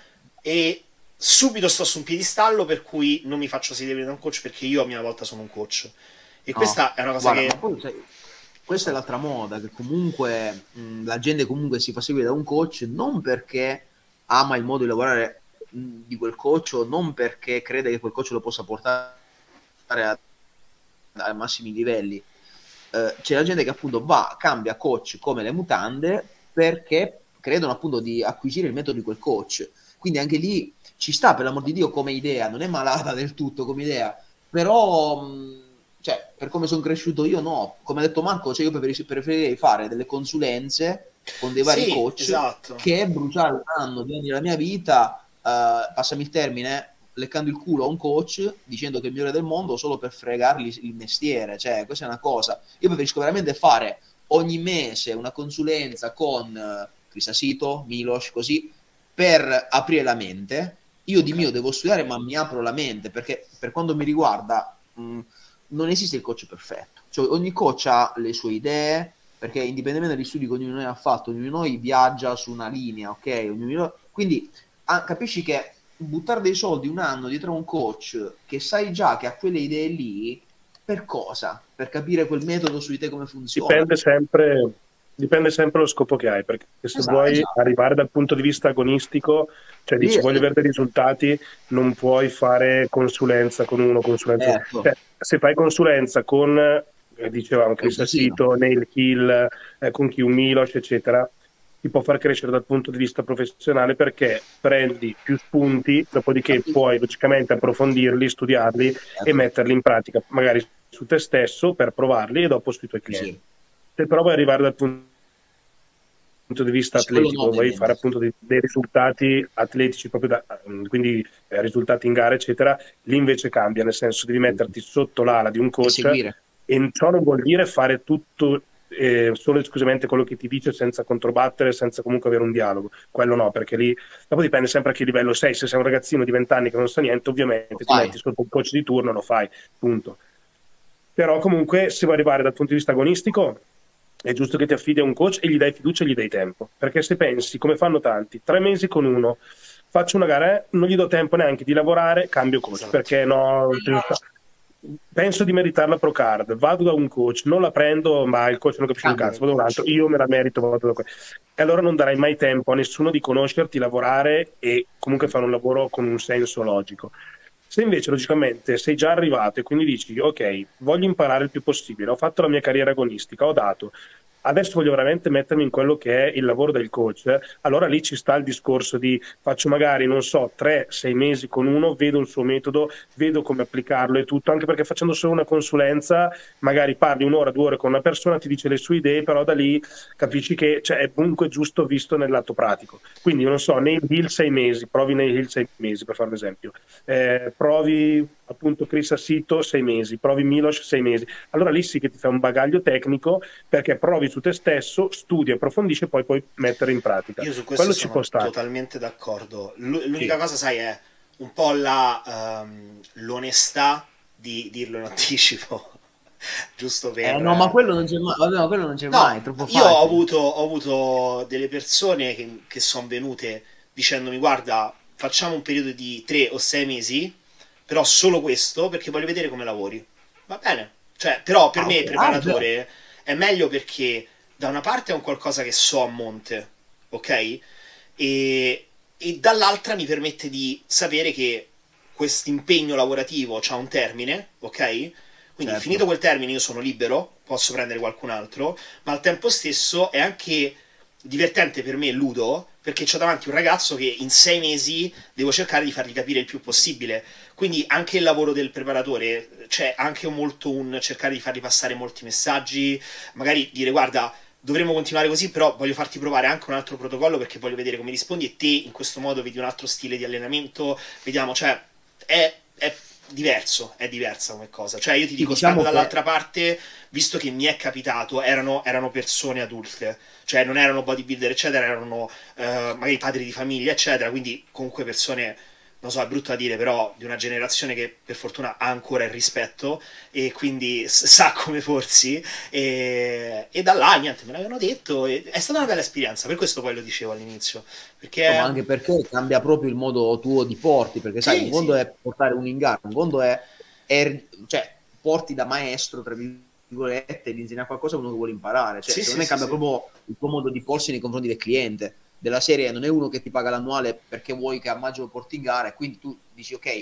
e subito sto su un piedistallo per cui non mi faccio seguire da un coach perché io a mia volta sono un coach. E No, questa è una cosa guarda, che... ma poi sai, questa è l'altra moda, che comunque mh, la gente comunque si fa seguire da un coach non perché ama il modo di lavorare mh, di quel coach o non perché crede che quel coach lo possa portare a, ai massimi livelli. Eh, c'è la gente che appunto va, cambia coach come le mutande perché credono appunto di acquisire il metodo di quel coach. Quindi anche lì ci sta, per l'amor di Dio, come idea, non è malata del tutto come idea, però... Mh, cioè, per come sono cresciuto io, no. Come ha detto Marco, cioè io preferisco- preferirei fare delle consulenze con dei vari Sì, coach esatto. che bruciare un anno, due anni della mia vita, eh, passami il termine, leccando il culo a un coach dicendo che è il migliore del mondo solo per fregargli il mestiere. Cioè, questa è una cosa. Io preferisco veramente fare ogni mese una consulenza con eh, Crisasito, Milos, così, per aprire la mente. Io di Ok. mio devo studiare, ma mi apro la mente, perché per quanto mi riguarda... Mh, non esiste il coach perfetto, cioè ogni coach ha le sue idee, perché indipendentemente dagli studi che ognuno di noi ha fatto, ognuno di noi viaggia su una linea, ok? Ognuno di noi... Quindi ah, capisci che buttare dei soldi un anno dietro a un coach che sai già che ha quelle idee lì, per cosa? Per capire quel metodo su di te come funziona. Dipende sempre, dipende sempre dallo scopo che hai, perché se Esatto, vuoi esatto. arrivare dal punto di vista agonistico, cioè dici Lì è- voglio avere dei risultati, non puoi fare consulenza con uno, consulenza Certo. cioè, se fai consulenza con, eh, dicevamo, È un Chris casino. Sito, Neil Hill, eh, con Kim Milos, eccetera, ti può far crescere dal punto di vista professionale perché prendi più spunti, dopodiché puoi logicamente approfondirli, studiarli e metterli in pratica, magari su te stesso per provarli e dopo sui tuoi clienti. Sì. Se però vuoi arrivare dal punto di vista Quello no, atletico, vuoi ovviamente. fare appunto dei, dei risultati atletici proprio da, quindi eh, risultati in gara eccetera, lì invece cambia, nel senso devi metterti sotto l'ala di un E coach seguire. e ciò non vuol dire fare tutto eh, solo e esclusivamente quello che ti dice senza controbattere, senza comunque avere un dialogo, quello no, perché lì dopo dipende sempre a che livello sei. Se sei un ragazzino di venti anni che non sa niente, ovviamente ti fai. metti sotto un coach di turno, lo fai, punto. Però comunque se vuoi arrivare dal punto di vista agonistico è giusto che ti affidi a un coach e gli dai fiducia e gli dai tempo, perché se pensi, come fanno tanti, tre mesi con uno, faccio una gara, eh, non gli do tempo neanche di lavorare, cambio coach, Esatto. perché no, penso di meritare la pro card, vado da un coach, non la prendo, ma il coach non capisce un Cambia cazzo, vado da un altro, io me la merito, vado da quello. E allora non darai mai tempo a nessuno di conoscerti, lavorare e comunque fare un lavoro con un senso logico. Se invece logicamente sei già arrivato e quindi dici ok, voglio imparare il più possibile, ho fatto la mia carriera agonistica, ho dato, adesso voglio veramente mettermi in quello che è il lavoro del coach, allora lì ci sta il discorso di faccio magari, non so, tre sei mesi con uno, vedo il suo metodo, vedo come applicarlo e tutto, anche perché facendo solo una consulenza magari parli un'ora, due ore con una persona, ti dice le sue idee, però da lì capisci che cioè, è comunque giusto visto nel lato pratico. Quindi non so, nei Hill sei mesi, provi nei Hill sei mesi per fare un esempio, eh, provi appunto Chris Sito sei mesi, provi Milos sei mesi, allora lì sì che ti fai un bagaglio tecnico perché provi su te stesso, studi, approfondisci e poi puoi mettere in pratica. Io su questo Quello ci può sono stare. totalmente d'accordo. L- l'unica Sì. cosa, sai, è un po' la, ehm, l'onestà di dirlo in anticipo, giusto per... Eh, no, ma quello non c'è mai. Vabbè, ma quello non c'è No, mai, è troppo io ho facile. avuto, ho avuto delle persone che, che sono venute dicendomi guarda, facciamo un periodo di tre o sei mesi, però solo questo perché voglio vedere come lavori. Va bene. Cioè, però per Ah, me ok. il preparatore è meglio perché da una parte è un qualcosa che so a monte, ok? E, e dall'altra mi permette di sapere che questo impegno lavorativo ha un termine, ok? Quindi Certo. finito quel termine io sono libero, posso prendere qualcun altro, ma al tempo stesso è anche divertente per me, Ludo, perché ho davanti un ragazzo che in sei mesi devo cercare di fargli capire il più possibile. Quindi anche il lavoro del preparatore c'è anche molto un cercare di fargli passare molti messaggi, magari dire guarda, dovremmo continuare così, però voglio farti provare anche un altro protocollo perché voglio vedere come rispondi e te in questo modo vedi un altro stile di allenamento, vediamo, cioè è, è diverso, è diversa come cosa. Cioè io ti dico, diciamo stando che- dall'altra parte, visto che mi è capitato, erano, erano persone adulte, cioè non erano bodybuilder eccetera, erano eh, magari padri di famiglia eccetera, quindi comunque persone, non so, è brutto da dire, però di una generazione che per fortuna ha ancora il rispetto e quindi s- sa come porsi e, e da là niente, me l'avevano detto e è stata una bella esperienza, per questo poi lo dicevo all'inizio, perché Ma anche perché cambia proprio il modo tuo di porti, perché sai, Sì, un conto sì. è portare un in gara, un conto è, è- cioè, porti da maestro, tra virgolette, di insegnare qualcosa a uno che vuole imparare, cioè, Sì, secondo sì, me cambia sì, sì. proprio il tuo modo di porsi nei confronti del cliente, della serie, non è uno che ti paga l'annuale perché vuoi che a maggio lo porti in gara, e quindi tu dici, ok,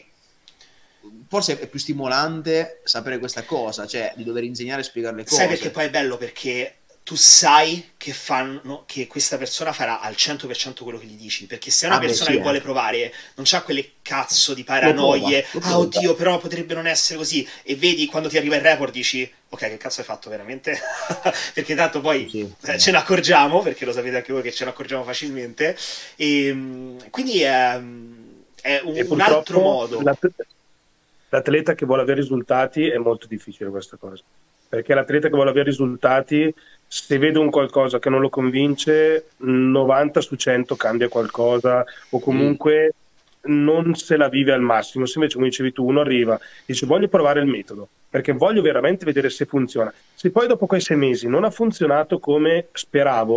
forse è più stimolante sapere questa cosa, cioè di dover insegnare e spiegare le cose. Sai perché poi è bello? Perché tu sai che fanno che questa persona farà al cento per cento quello che gli dici, perché se è una Ah, beh, persona sì, che eh. vuole provare non c'ha quelle cazzo di Lo prova, paranoie, lo ah prova. oddio però potrebbe non essere così, e vedi quando ti arriva il report dici ok che cazzo hai fatto veramente, perché tanto poi Sì, sì. eh, ce ne accorgiamo, perché lo sapete anche voi che ce ne accorgiamo facilmente, e mm, quindi è, è un, E un altro purtroppo modo. l'at- l'atleta che vuole avere risultati è molto difficile questa cosa, perché l'atleta che vuole avere risultati, se vede un qualcosa che non lo convince, novanta su cento cambia qualcosa o comunque non se la vive al massimo. Se invece, come dicevi tu, uno arriva e dice voglio provare il metodo perché voglio veramente vedere se funziona, se poi dopo quei sei mesi non ha funzionato come speravo,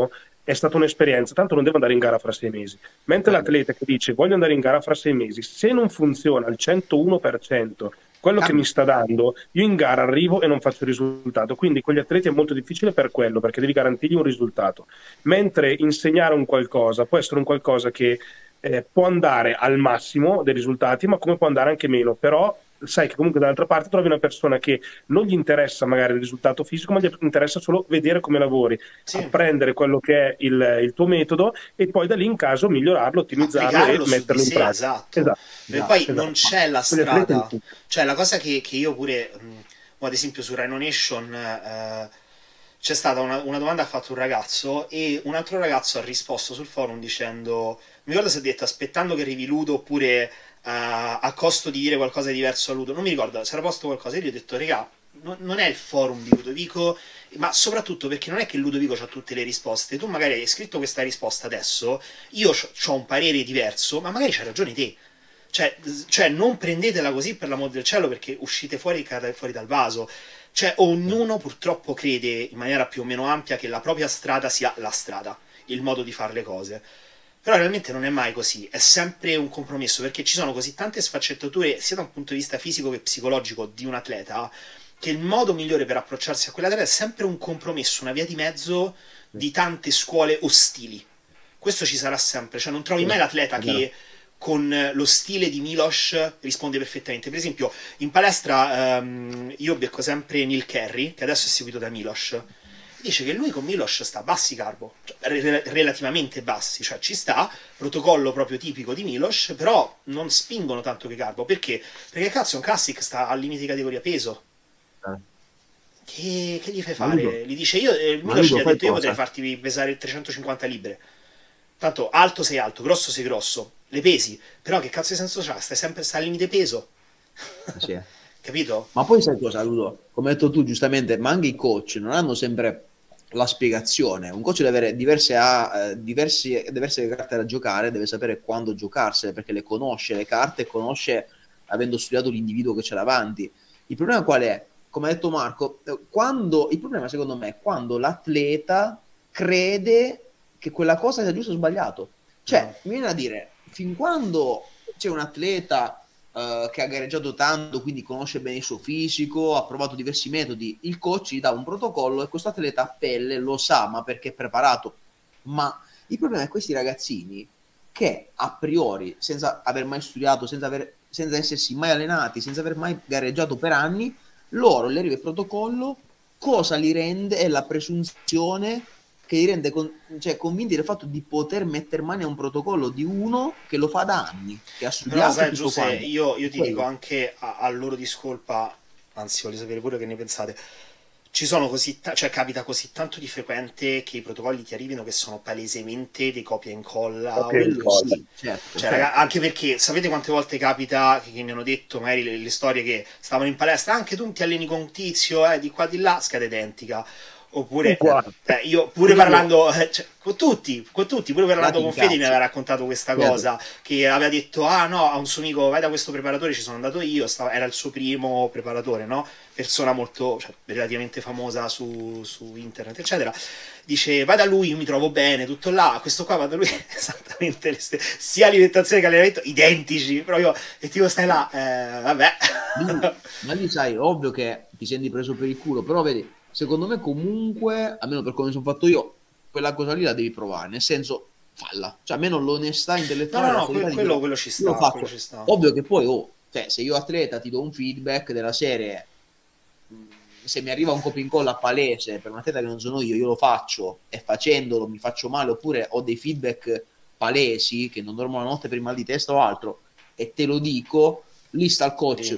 è stata un'esperienza, tanto non devo andare in gara fra sei mesi. Mentre l'atleta che dice voglio andare in gara fra sei mesi, se non funziona al centouno per cento quello che mi sta dando, io in gara arrivo e non faccio il risultato. Quindi con gli atleti è molto difficile per quello, perché devi garantirgli un risultato. Mentre insegnare un qualcosa può essere un qualcosa che eh, può andare al massimo dei risultati, ma come può andare anche meno. Però sai che comunque dall'altra parte trovi una persona che non gli interessa magari il risultato fisico, ma gli interessa solo vedere come lavori, sì. apprendere quello che è il, il tuo metodo e poi da lì in caso migliorarlo, ottimizzarlo e metterlo in pratica. Esatto. Esatto. Esatto. Poi esatto. non c'è la strada, cioè la cosa che, che io pure, mh, ad esempio su Rhino Nation eh, c'è stata una, una domanda che ha fatto un ragazzo e un altro ragazzo ha risposto sul forum dicendo, mi ricordo se ha detto aspettando che arrivi Ludo oppure Uh, a costo di dire qualcosa di diverso a Ludo, non mi ricordo, si era posto qualcosa e io gli ho detto regà, no, non è il forum di Ludovico, ma soprattutto perché non è che Ludovico ha tutte le risposte, tu magari hai scritto questa risposta adesso, io ho un parere diverso, ma magari c'hai ragione te, cioè, cioè non prendetela così per l'amor del cielo perché uscite fuori, fuori dal vaso, cioè ognuno purtroppo crede in maniera più o meno ampia che la propria strada sia la strada, il modo di fare le cose. Però realmente non è mai così, è sempre un compromesso, perché ci sono così tante sfaccettature, sia da un punto di vista fisico che psicologico, di un atleta, che il modo migliore per approcciarsi a quell'atleta è sempre un compromesso, una via di mezzo di tante scuole ostili. Questo ci sarà sempre, cioè non trovi mai l'atleta che con lo stile di Milos risponde perfettamente. Per esempio, in palestra um, io becco sempre Neil Kerry, che adesso è seguito da Milos, dice che lui con Milos sta bassi carbo, cioè, re relativamente bassi, cioè ci sta, protocollo proprio tipico di Milos, però non spingono tanto che carbo, perché? Perché cazzo un classic sta al limite di categoria peso, eh. che, che gli fai fare? Maludo. Gli dice io, eh, Milos gli ha detto io potrei farti pesare trecentocinquanta libbre, tanto alto sei alto, grosso sei grosso, le pesi, però che cazzo di senso c'ha? Stai sempre sta al limite peso, sì. Capito? Ma poi sai cosa, Ludo? Come hai detto tu giustamente, ma anche i coach non hanno sempre la spiegazione. Un coach deve avere diverse, a, eh, diversi, diverse carte da giocare, deve sapere quando giocarsele perché le conosce le carte, conosce avendo studiato l'individuo che c'è davanti. Il problema qual è? Come ha detto Marco, quando, il problema secondo me è quando l'atleta crede che quella cosa sia giusto o sbagliato. Cioè, no. mi viene a dire, fin quando c'è un atleta Uh, che ha gareggiato tanto, quindi conosce bene il suo fisico, ha provato diversi metodi, il coach gli dà un protocollo e questo atleta a pelle lo sa, ma perché è preparato. Ma il problema è questi ragazzini che a priori, senza aver mai studiato, senza, aver, senza essersi mai allenati, senza aver mai gareggiato per anni, loro gli arriva il protocollo, cosa li rende è la presunzione che li rende con, cioè, convinti del fatto di poter mettere mano a un protocollo di uno che lo fa da anni, che ha studiato. No, sai, Giuseppe, io, io ti Quello. dico anche a, a loro discolpa, anzi voglio sapere pure che ne pensate, ci sono così, cioè capita così tanto di frequente che i protocolli ti arrivino che sono palesemente dei copia e incolla, copia e incolla. Sì. Certo, cioè, raga, anche perché sapete quante volte capita che, che mi hanno detto magari le, le storie che stavano in palestra, anche tu ti alleni con un tizio eh, di qua di là, scheda identica. Oppure eh, io pure parlando eh, cioè, con tutti, con tutti, pure parlando con Fede mi aveva raccontato questa cosa, certo. che aveva detto ah no, a un suo amico vai da questo preparatore, ci sono andato io, stava, era il suo primo preparatore, no? Persona molto, cioè, relativamente famosa su, su internet eccetera, dice vai da lui, io mi trovo bene, tutto là, questo qua va da lui esattamente le stesse, sia alimentazione che allenamento identici, proprio, e tipo stai là, eh, vabbè. Ma lì sai, ovvio che ti senti preso per il culo, però vedi, secondo me comunque, almeno per come sono fatto io, quella cosa lì la devi provare, nel senso falla, cioè almeno l'onestà intellettuale, no, no, no, quello, quello, quello ci sta, quello ci sta. Ovvio che poi oh, cioè, se io atleta ti do un feedback della serie, se mi arriva un copia e incolla palese per un atleta che non sono io, io lo faccio e facendolo mi faccio male, oppure ho dei feedback palesi che non dormo la notte per il mal di testa o altro e te lo dico, lì sta il coach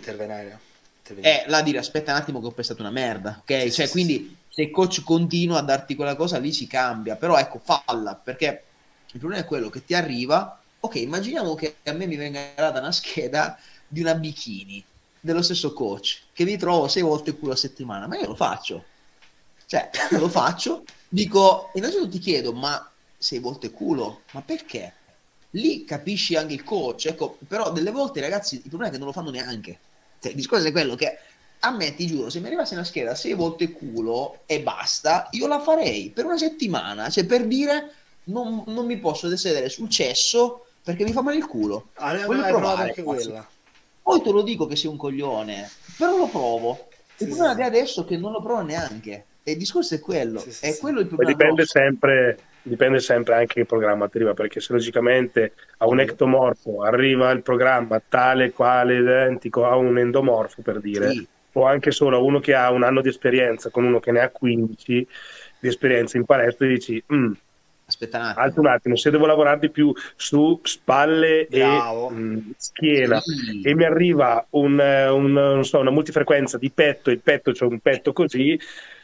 e là dire aspetta un attimo che ho pensato una merda, ok? Sì, cioè sì, quindi sì. Se il coach continua a darti quella cosa lì si cambia, però ecco falla, perché il problema è quello che ti arriva, ok, immaginiamo che a me mi venga data una scheda di una bikini dello stesso coach che vi trovo sei volte culo a settimana, ma io lo faccio, cioè io lo faccio, dico innanzitutto ti chiedo ma sei volte culo, ma perché? Lì capisci anche il coach, ecco, però delle volte ragazzi il problema è che non lo fanno neanche. Cioè, il discorso è quello che a me, ti giuro, se mi arrivasse una scheda sei volte culo e basta, io la farei per una settimana, cioè per dire non, non mi posso sedere sul cesso perché mi fa male il culo. Ah, no, Voglio no, hai provato provare. anche quella. Poi te lo dico che sei un coglione, però lo provo. Sì, Il problema sì. di adesso è che non lo provo neanche. E il discorso è quello. Sì, sì, È sì. quello il Poi problema dipende grosso. sempre, dipende sempre anche che programma ti arriva, perché se logicamente a un Ovvio. ectomorfo arriva il programma tale quale identico a un endomorfo, per dire, Sì, o anche solo a uno che ha un anno di esperienza con uno che ne ha quindici di esperienza in palestra, e dici, "Mm, aspetta un alza attimo. un attimo, se devo lavorare di più su spalle e Bravo. mh, schiena e Sì, mi arriva un, eh, un, non so, una multifrequenza di petto, il petto c'è un petto così,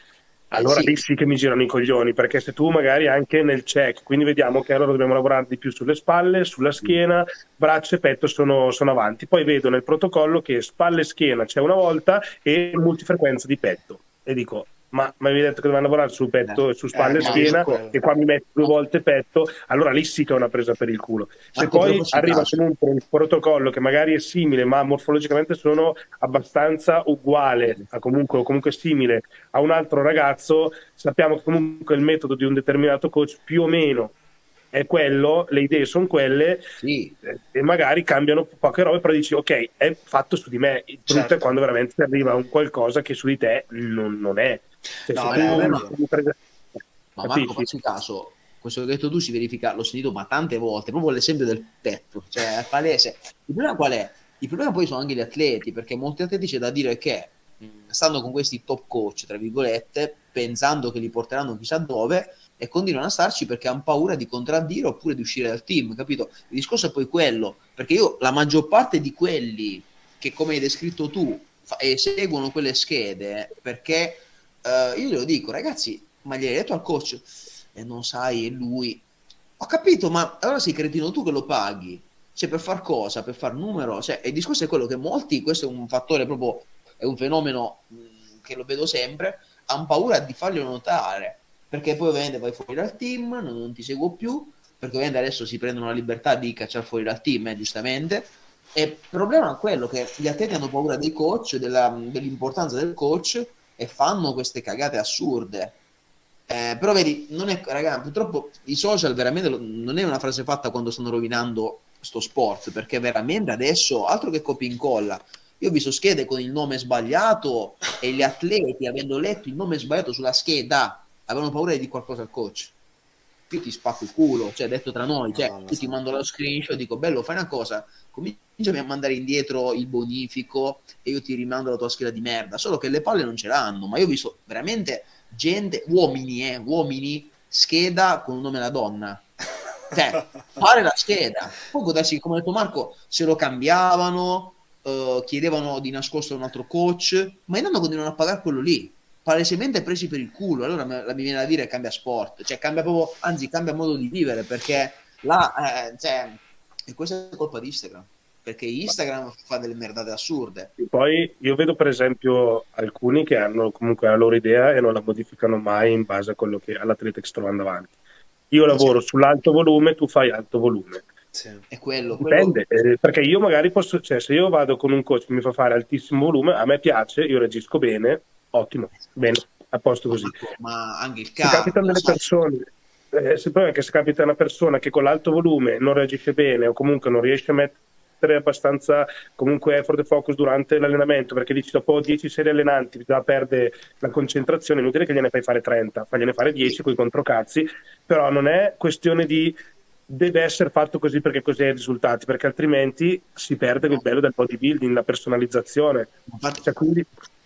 eh, allora sì, lì sì che mi girano i coglioni, perché se tu magari anche nel check, quindi vediamo che allora dobbiamo lavorare di più sulle spalle, sulla schiena, braccia e petto sono, sono avanti, poi vedo nel protocollo che spalle e schiena c'è una volta e multifrequenza di petto e dico ma mi avevi detto che dovevamo lavorare su petto, su Eh, spalle e ma capito, schiena Marco, quello. e qua mi metti due volte petto, allora lì sì che è una presa per il culo. Se Marco, però poi facci arriva caso. comunque un protocollo che magari è simile, ma morfologicamente sono abbastanza uguale, a comunque, o comunque simile a un altro ragazzo, sappiamo che comunque il metodo di un determinato coach più o meno è quello, le idee sono quelle, Sì, eh, e magari cambiano poche robe, però dici ok, è fatto su di me. Il brutto è Certo. quando veramente ti arriva un qualcosa che su di te non, non è. Cioè, No, se ma beh, il tu problema, ovvio. mi prende- ma Marco, capisci? facci caso. Questo che hai detto tu si verifica, l'ho sentito ma tante volte, proprio l'esempio del petto, cioè è palese. Il problema qual è? Il problema poi sono anche gli atleti, perché molti atleti c'è da dire che mh, stanno con questi top coach, tra virgolette, pensando che li porteranno chissà dove e continuano a starci perché hanno paura di contraddire oppure di uscire dal team, capito? Il discorso è poi quello, perché io la maggior parte di quelli che come hai descritto tu fa, e seguono quelle schede, perché eh, io glielo dico, ragazzi, ma gli hai detto al coach e non sai, è lui. Ho capito, ma allora sei cretino tu che lo paghi. Cioè, per far cosa? Per far numero? Cioè, e il discorso è quello che molti, questo è un fattore proprio, è un fenomeno mh, che lo vedo sempre, hanno paura di farglielo notare, perché poi ovviamente vai fuori dal team, non, non ti seguo più, perché ovviamente adesso si prendono la libertà di cacciare fuori dal team, eh, giustamente. E il problema è quello che gli atleti hanno paura dei coach, della, dell'importanza del coach e fanno queste cagate assurde. Eh, però vedi, non è, raga, purtroppo i social veramente lo- non è una frase fatta quando stanno rovinando sto sport, perché veramente adesso altro che copia e incolla. Io ho visto schede con il nome sbagliato e gli atleti, avendo letto il nome sbagliato sulla scheda, avevano paura di dire qualcosa al coach. Io ti spacco il culo, cioè detto tra noi, cioè Madonna io ti santa. mando lo screenshot e dico bello, fai una cosa, cominciami a mandare indietro il bonifico e io ti rimando la tua scheda di merda, solo che le palle non ce l'hanno, ma io ho visto veramente gente, uomini, eh, uomini, scheda con un nome da donna. Cioè, fare la scheda. Poi può darsi, come ha detto Marco, se lo cambiavano, eh, chiedevano di nascosto a un altro coach, ma intanto continuano a pagare quello lì. Palesemente presi per il culo. Allora me- la mi viene da dire cambia sport, cioè cambia proprio, anzi cambia modo di vivere, perché là, eh, cioè, e questa è colpa di Instagram, perché Instagram fa delle merdate assurde. Poi io vedo per esempio alcuni che hanno comunque la loro idea e non la modificano mai in base a quello che all'atleta che sto trovando avanti. Io lavoro Cioè, sull'alto volume, tu fai alto volume. Sì. è quello, quello Dipende, eh, perché io magari posso, cioè se io vado con un coach che mi fa fare altissimo volume, a me piace, io reagisco bene, ottimo, bene, a posto ma, così. Marco, ma anche il Se capitano cardio, delle sai, persone, eh, se poi anche se capita una persona che con l'alto volume non reagisce bene o comunque non riesce a mettere abbastanza comunque effort e focus durante l'allenamento, perché dici dopo dieci serie allenanti già perde la concentrazione, è inutile che gliene fai fare trenta, fagliene fare dieci con i controcazzi, però non è questione di deve essere fatto così perché così hai i risultati, perché altrimenti si perde il no, bello del bodybuilding, la personalizzazione, infatti, cioè quindi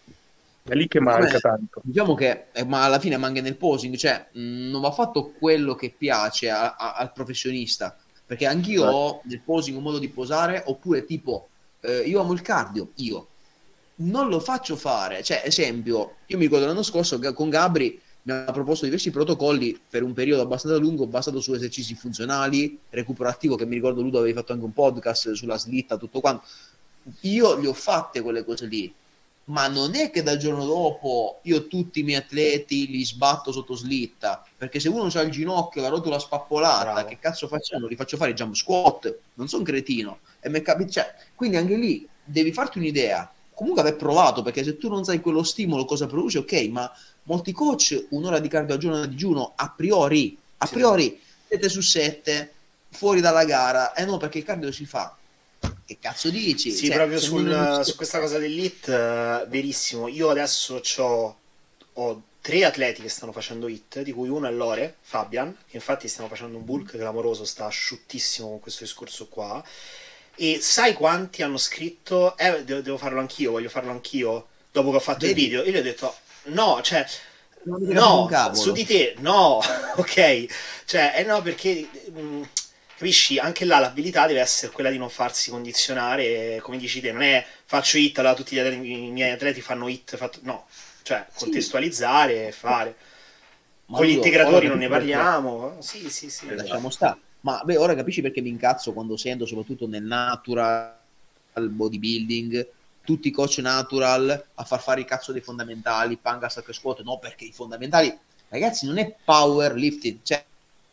è lì che siccome manca tanto. diciamo che eh, ma alla fine manca nel posing, cioè mh, non va fatto quello che piace a- a- al professionista, perché anch'io ho nel posing un modo di posare, oppure tipo eh, io amo il cardio, io non lo faccio fare, cioè esempio, io mi ricordo l'anno scorso che con Gabri mi ha proposto diversi protocolli per un periodo abbastanza lungo basato su esercizi funzionali, recupero attivo, che mi ricordo Ludo avevi fatto anche un podcast sulla slitta, tutto quanto. Io le ho fatte quelle cose lì, ma non è che dal giorno dopo io tutti i miei atleti li sbatto sotto slitta, perché se uno ha il ginocchio, la rotola spappolata, Bravo. che cazzo facciamo? Li faccio fare i jump squat, non sono cretino. E mi capi- cioè, quindi anche lì devi farti un'idea. Comunque aver provato, perché se tu non sai quello stimolo cosa produce, ok, ma molti coach un'ora di cardio al giorno a digiuno a priori, a Sì. priori sette su sette, fuori dalla gara, e eh no, perché il cardio si fa. Che cazzo dici? Sì, cioè, proprio sul, non... su questa cosa dell'hit, uh, verissimo. Io adesso c'ho, ho tre atleti che stanno facendo hit, di cui uno è Lore, Fabian, che infatti stiamo facendo un bulk clamoroso, sta asciuttissimo con questo discorso qua. E sai quanti hanno scritto, eh, devo, devo farlo anch'io, voglio farlo anch'io, dopo che ho fatto Vedi? il video. Io gli ho detto, no, cioè, no, su di te, no, ok. Cioè, eh no, perché... Mh, capisci? Anche là l'abilità deve essere quella di non farsi condizionare, come dici te, non è faccio hit, allora tutti gli atleti, i miei atleti fanno hit, fatto... no, cioè contestualizzare e fare. Ma con gli integratori non ne parliamo, perché... sì, sì, sì. Eh, lasciamo stare. Ma beh, ora capisci perché mi incazzo quando sento, soprattutto nel natural bodybuilding, tutti i coach natural a far fare il cazzo dei fondamentali, panga, stack squat, no, perché i fondamentali, ragazzi, non è powerlifting, cioè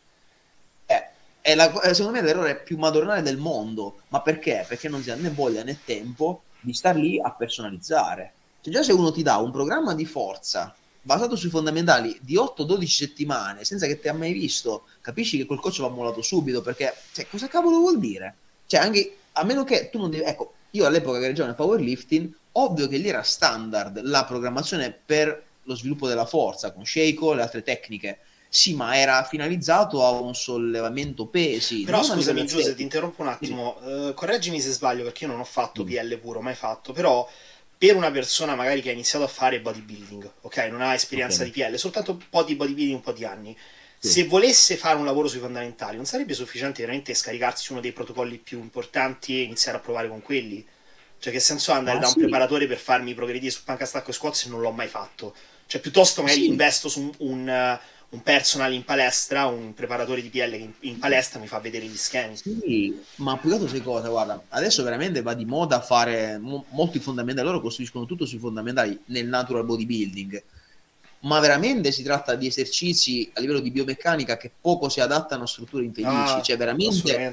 è la, secondo me è l'errore più madornale del mondo. Ma perché? Perché non si ha né voglia né tempo di star lì a personalizzare. Cioè, già se uno ti dà un programma di forza basato sui fondamentali di otto dodici settimane senza che ti ha mai visto, capisci che quel coach va mollato subito, perché cioè, cosa cavolo vuol dire? Cioè, anche a meno che tu non devi, ecco, io all'epoca che gareggiavo nel powerlifting, ovvio che lì era standard la programmazione per lo sviluppo della forza con Sheiko e le altre tecniche. Sì, ma era finalizzato a un sollevamento pesi. Però scusami Giuseppe, ti interrompo un attimo, uh, correggimi se sbaglio, perché io non ho fatto P L puro, mai fatto, però per una persona magari che ha iniziato a fare bodybuilding, ok, non ha esperienza okay. di P L, soltanto un po' di bodybuilding, un po' di anni, sì. Se volesse fare un lavoro sui fondamentali, non sarebbe sufficiente veramente scaricarsi uno dei protocolli più importanti e iniziare a provare con quelli? Cioè, che senso ha andare ah, da un sì. preparatore per farmi progredire su panca, stacco e squat se non l'ho mai fatto? Cioè, piuttosto magari sì. investo su un... un un personal in palestra, un preparatore di P L che in, in palestra mi fa vedere gli schemi. Sì, ma più che altro sai cosa, guarda, adesso veramente va di moda fare mo, molti fondamentali, loro costruiscono tutto sui fondamentali nel natural bodybuilding, ma veramente si tratta di esercizi a livello di biomeccanica che poco si adattano a strutture infelici, ah, cioè veramente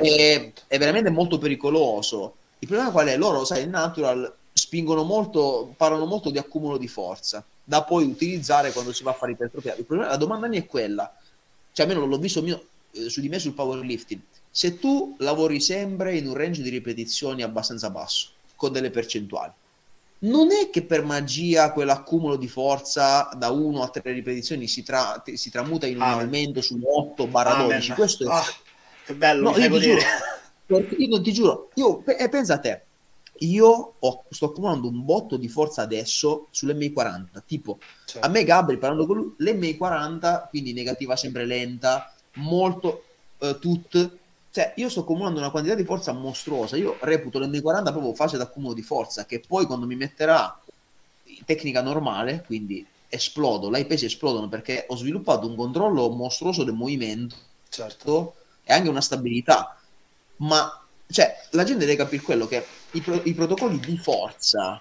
è, è veramente molto pericoloso. Il problema qual è? Loro, sai, il natural spingono molto, parlano molto di accumulo di forza da poi utilizzare quando si va a fare ipertrofia. Il problema, la domanda mia è quella, cioè almeno l'ho visto mio, eh, su di me sul powerlifting, se tu lavori sempre in un range di ripetizioni abbastanza basso, con delle percentuali, non è che per magia quell'accumulo di forza da uno a tre ripetizioni si, tra, si tramuta in un Amen. aumento su otto dodici. Questo è... Oh, che bello, no, mi fai godere. Giuro, io non ti giuro, io, e pensa a te, io ho, sto accumulando un botto di forza adesso sull'M I quaranta, tipo certo. A me Gabri, parlando con lui, l'M I quaranta, quindi negativa sempre lenta, molto uh, tut, cioè io sto accumulando una quantità di forza mostruosa. Io reputo l'M I quaranta proprio fase d'accumulo di forza, che poi quando mi metterà in tecnica normale, quindi esplodo, là i pesi esplodono, perché ho sviluppato un controllo mostruoso del movimento certo. E anche una stabilità. Ma cioè la gente deve capire quello che i, pro i protocolli di forza,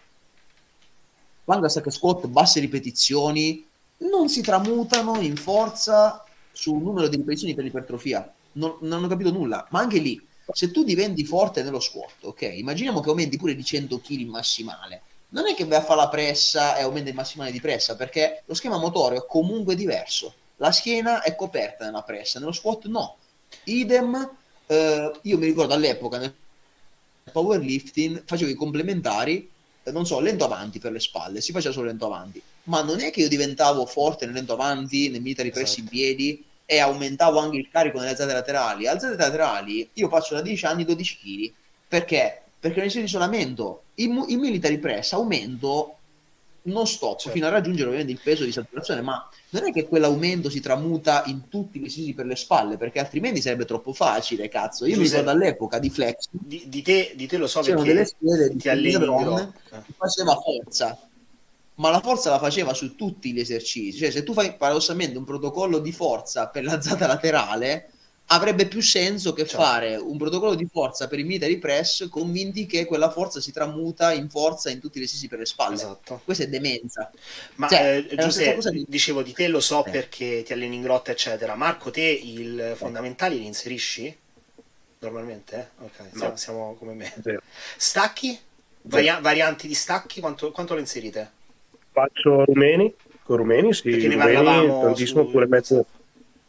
panga, stack, squat, basse ripetizioni, non si tramutano in forza sul numero di ripetizioni per ipertrofia. Non, non hanno capito nulla. Ma anche lì, se tu diventi forte nello squat, ok, immaginiamo che aumenti pure di cento chili in massimale, non è che vai a fare la pressa e aumenta il massimale di pressa, perché lo schema motorio è comunque diverso. La schiena è coperta nella pressa, nello squat no. Idem. Uh, io mi ricordo all'epoca nel powerlifting facevo i complementari, eh, non so, lento avanti per le spalle, si faceva solo lento avanti, ma non è che io diventavo forte nel lento avanti, nel military press esatto. in piedi, e aumentavo anche il carico nelle alzate laterali. Alzate laterali io faccio da dieci anni dodici chili, perché? Perché nel di isolamento il, il military press aumento non stop certo. fino a raggiungere ovviamente il peso di saturazione, ma non è che quell'aumento si tramuta in tutti gli esercizi per le spalle, perché altrimenti sarebbe troppo facile, cazzo. Io Giuseppe, mi ricordo all'epoca di flex di, di, te, di te lo so c'erano perché delle schede di ti alleni eh. che faceva forza, ma la forza la faceva su tutti gli esercizi. Cioè se tu fai paradossalmente un protocollo di forza per l'alzata laterale, avrebbe più senso che certo. fare un protocollo di forza per il military press convinti che quella forza si tramuta in forza in tutti gli esercizi per le spalle. Esatto. Questa è demenza. Ma cioè, eh, Giuseppe, di... dicevo di te lo so eh. perché ti alleni in grotta eccetera. Marco, te i eh. fondamentali li inserisci? Normalmente? Eh? Ok, no. siamo, siamo come me. Zero. Stacchi? Varia varianti di stacchi? Quanto, quanto lo inserite? Faccio rumeni, con rumeni sì, perché rumeni, ne parlavamo tantissimo su... pure metto...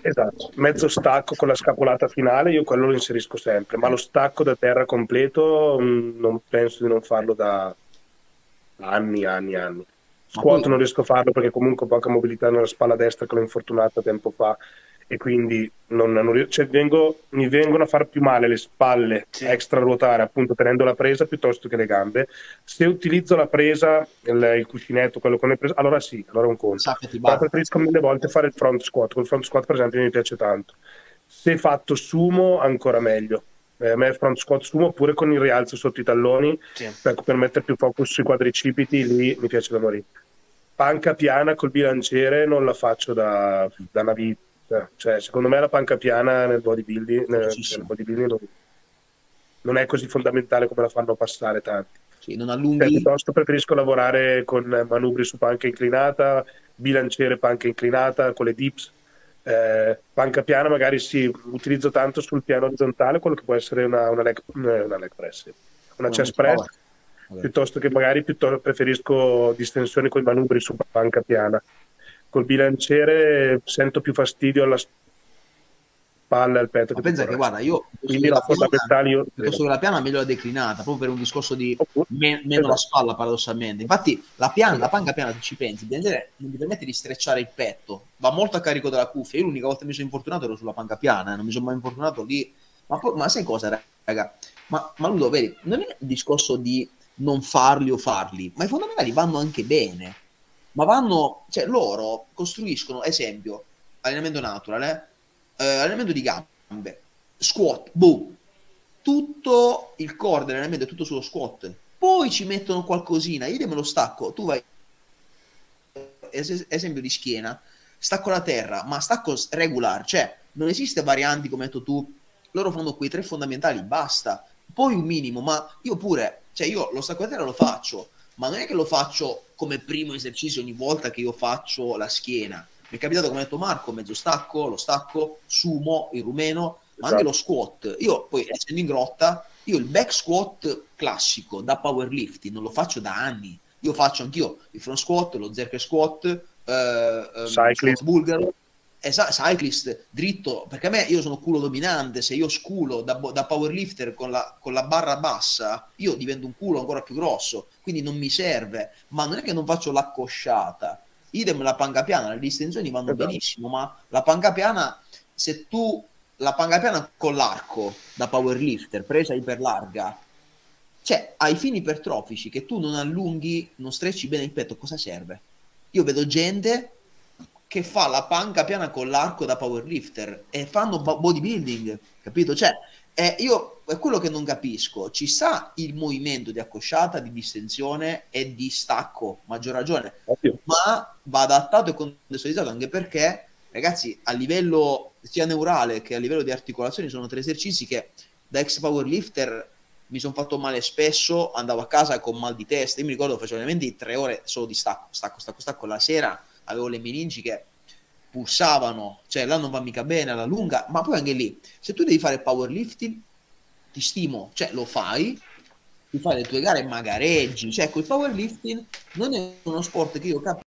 Esatto, mezzo stacco con la scapolata finale, io quello lo inserisco sempre, ma lo stacco da terra completo mh, non penso di non farlo da anni, anni, anni. Ma Squat poi, non riesco a farlo perché comunque ho poca mobilità nella spalla destra che l'ho infortunata tempo fa e quindi non, non ries- cioè, vengo- mi vengono a far più male le spalle Sì. extra ruotare appunto tenendo la presa piuttosto che le gambe. Se utilizzo la presa, il, il cuscinetto, quello con le prese, allora sì, allora è un conto. sa che ti Però batte. preferisco mille volte fare il front squat. Col front squat per esempio mi piace tanto. Se fatto sumo ancora meglio. Eh, a me il front squat sumo oppure con il rialzo sotto i talloni Sì. per, per mettere più focus sui quadricipiti, lì mi piace da morire. Panca piana col bilanciere non la faccio da, da una vita. Cioè, secondo me la panca piana nel bodybuilding, nel, cioè, nel Velocissimo. bodybuilding non, non è così fondamentale come la fanno passare tanti. Sì, non Cioè, allunghi. piuttosto preferisco lavorare con manubri su panca inclinata, bilanciere panca inclinata, con le dips. Eh, panca piana magari sì, utilizzo tanto sul piano orizzontale quello che può essere una, una, leg, una leg press, sì. Una Una chest multi press, power. Ok. piuttosto che magari piuttosto preferisco distensioni con i manubri su panca piana. Col bilanciere sento più fastidio alla spalla e al petto Ma che tutto pensa il che, resto. guarda, io piuttosto Quindi che la la piana, fondamentale io piuttosto che la piana meglio la declinata, proprio per un discorso di oppure, me- meno la esatto, spalla, paradossalmente. Infatti, la piana, la esatto. panca piana, se ci pensi, in genere non ti permette di strecciare il petto, va molto a carico della cuffia. Io l'unica volta che mi sono infortunato ero sulla panca piana, eh, non mi sono mai infortunato lì. Ma, poi, ma sai cosa, raga? Ma, ma Ludo, vedi, non è il discorso di non farli o farli, ma i fondamentali vanno anche bene. Ma vanno, cioè loro costruiscono, esempio, allenamento natural, eh? Eh, allenamento di gambe, squat, boom, tutto il core dell'allenamento è tutto sullo squat, poi ci mettono qualcosina, io me lo stacco, tu vai, es- esempio di schiena, stacco la terra, ma stacco regular, cioè non esiste varianti come hai detto tu, loro fanno quei tre fondamentali, basta, poi un minimo, ma io pure, cioè io lo stacco a terra lo faccio, ma non è che lo faccio come primo esercizio ogni volta che io faccio la schiena. Mi è capitato, come ha detto Marco, mezzo stacco, lo stacco, sumo, il rumeno, ma anche lo Esatto. squat. Io poi, essendo in grotta, io il back squat classico da powerlifting non lo faccio da anni. Io faccio anch'io il front squat, lo zercher squat, eh, ehm, squat Cyclist, bulgaro, esa- cyclist dritto, perché a me io sono culo dominante, se io sculo da, bo- da powerlifter con la, con la barra bassa, io divento un culo ancora più grosso, quindi non mi serve, ma non è che non faccio l'accosciata. Idem la panca piana, le distensioni vanno esatto. benissimo, ma la panca piana, se tu la panca piana con l'arco da powerlifter, presa iperlarga, cioè ai fini ipertrofici che tu non allunghi, non strecci bene il petto, cosa serve? Io vedo gente che fa la panca piana con l'arco da powerlifter e fanno bo- bodybuilding, capito? Cioè, eh, io è quello che non capisco. Ci sta il movimento di accosciata, di distensione e di stacco, maggior ragione, Ovvio. ma va adattato e contestualizzato anche perché, ragazzi, a livello sia neurale che a livello di articolazioni sono tre esercizi che da ex powerlifter mi sono fatto male spesso, andavo a casa con mal di testa. Io mi ricordo facevo allenamenti tre ore solo di stacco, stacco, stacco, stacco. La sera avevo le meningi che pulsavano, cioè là non va mica bene alla lunga, ma poi anche lì, se tu devi fare powerlifting, ti stimo, cioè lo fai, ti fai le tue gare e magareggi, cioè col powerlifting non è uno sport che io capisco